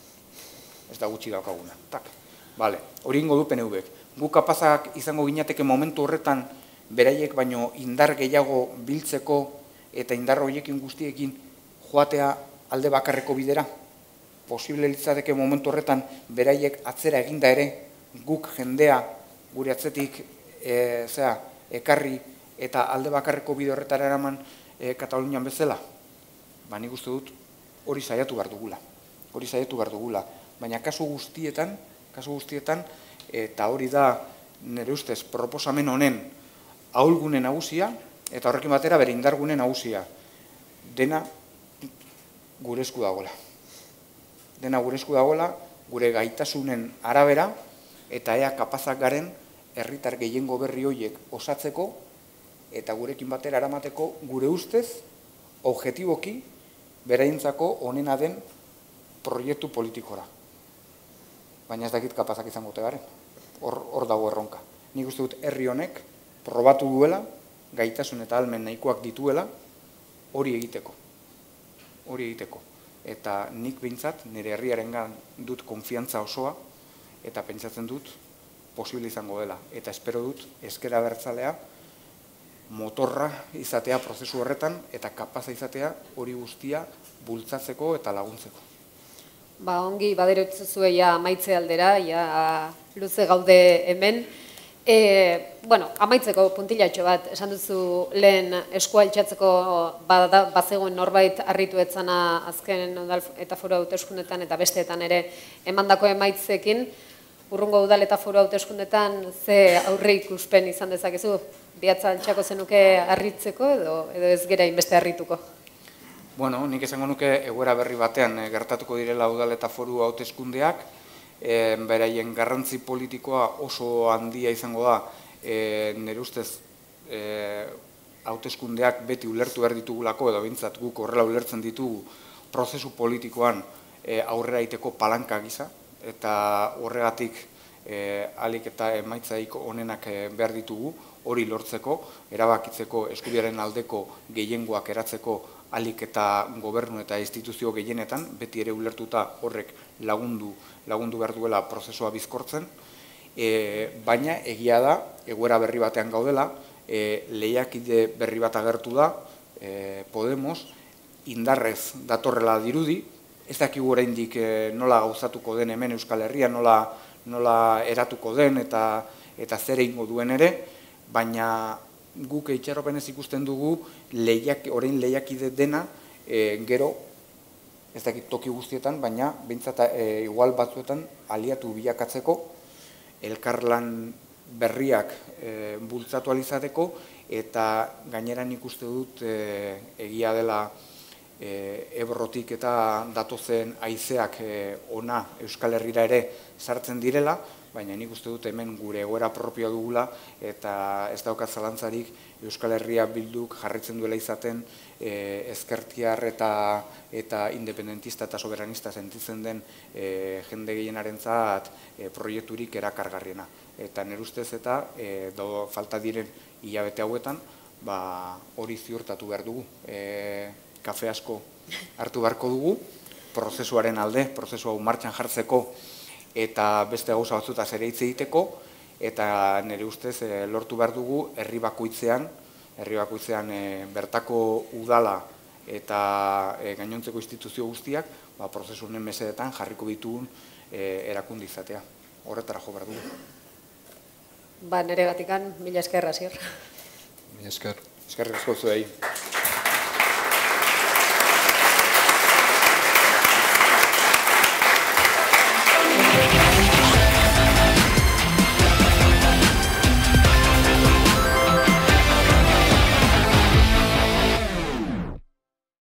Ez da gutxi daukaguna. Tak. Bale, hori ingo du P N V-ek. Gu kapazak izango ginateke momentu horretan beraiek baino indar gehiago biltzeko eta indar horiekin guztiekin joatea alde bakarreko bidera. Posible litzateke momentu horretan beraiek atzera eginda ere guk jendea gure atzetik e, zera, ekarri eta alde bakarreko bide horretara eraman e, Katalunian bezala. Ba, nik uste dut hori saiatu behar dugula. Hori saiatu behar dugula. Baina kasu guztietan, kasu guztietan, eta hori da nire ustez proposamen honen ahulgune nagusia eta horrekin batera bere indargune nagusia. Dena gure esku dagoela. Dena gure esku dagoela, gure gaitasunen arabera, eta ea kapazak garen herritar gehiengo berri horiek osatzeko, eta gurekin batera eramateko gure ustez, objetiboki, beraientzako onena den proiektu politikora. Baina ez dakit kapazak izango te garen, hor dago erronka. Nik uste dut herri honek probatu duela, gaitasun eta almen nahikoak dituela, hori egiteko. Hori egiteko. Eta nik behintzat, nire herriarengan dut konfiantza osoa, eta pentsatzen dut, posible izango dela. Eta espero dut, ezker abertzalea, motorra izatea prozesu horretan, eta kapaza izatea hori guztia bultzatzeko eta laguntzeko. Ba, ongi, badero itzuzue ja amaitze aldera, ja luze gaude hemen. E, bueno, amaitzeko puntilatxo bat, esan duzu lehen eskua altxatzeko bazegoen norbait harritu etzana azken eta foru hauteskundetan eta besteetan ere emandako emaitzekin. Urrungo udal eta foru hauteskundetan ze aurre ikuspen izan dezakezu? Bihatza altxako zenuke harritzeko edo, edo ez gera inbeste harrituko? Bueno, nik esango nuke egoera berri batean gertatuko direla udal eta foru hauteskundeak, E, beraien garrantzi politikoa oso handia izango da, e, nire ustez e, hauteskundeak beti ulertu behar ditugulako, edo bintzat guk horrela ulertzen ditugu prozesu politikoan e, aurrera iteko palanka gisa, eta horregatik e, alik eta emaitzaik onenak e, behar ditugu, hori lortzeko, erabakitzeko eskubiaren aldeko gehiengoak eratzeko alik eta gobernu eta instituzio gehienetan, beti ere ulertuta horrek lagundu, lagundu behar duela prozesua bizkortzen, e, baina egia da, egoera berri batean gaudela, e, lehiakide berri bat agertu da, e, Podemos, indarrez datorrela dirudi, ez dakigu oraindik e, nola gauzatuko den hemen Euskal Herria, nola, nola eratuko den eta, eta zer egingo duen ere, baina guk itxaropenez ikusten dugu lehiak, orain lehiakide dena e, gero, ez dakit toki guztietan, baina behintzat e, igual batzuetan aliatu bilakatzeko, elkarlan berriak e, bultzatu alizateko, eta gaineran ikuste dut e, egia dela e, Ebrotik eta datozen haizeak e, ona Euskal Herrira ere sartzen direla, baina nik uste dut hemen gure egoera propioa dugula eta ez daukat zalantzarik Euskal Herria Bilduk jarritzen duela izaten e, ezkertiar eta, eta independentista eta soberanista sentitzen den e, jende gehienarentzat e, proiekturik erakargarriena. Eta nire ustez eta e, do, falta diren hilabete hauetan ba, hori ziurtatu behar dugu. E, kafe asko hartu beharko dugu, prozesuaren alde, prozesua martxan jartzeko eta beste gauza batzutaz ere hitz egiteko, eta nire ustez e, lortu behar dugu herri bakoitzean, herri bakoitzean e, bertako udala eta e, gainontzeko instituzio guztiak, ba, prozesu honen mesedetan jarriko ditugun e, erakundi izatea. Horretara jo behar dugu. Ba, nire gatikan, mila esker, Asier. Mila esker. Eskerrik asko zuei.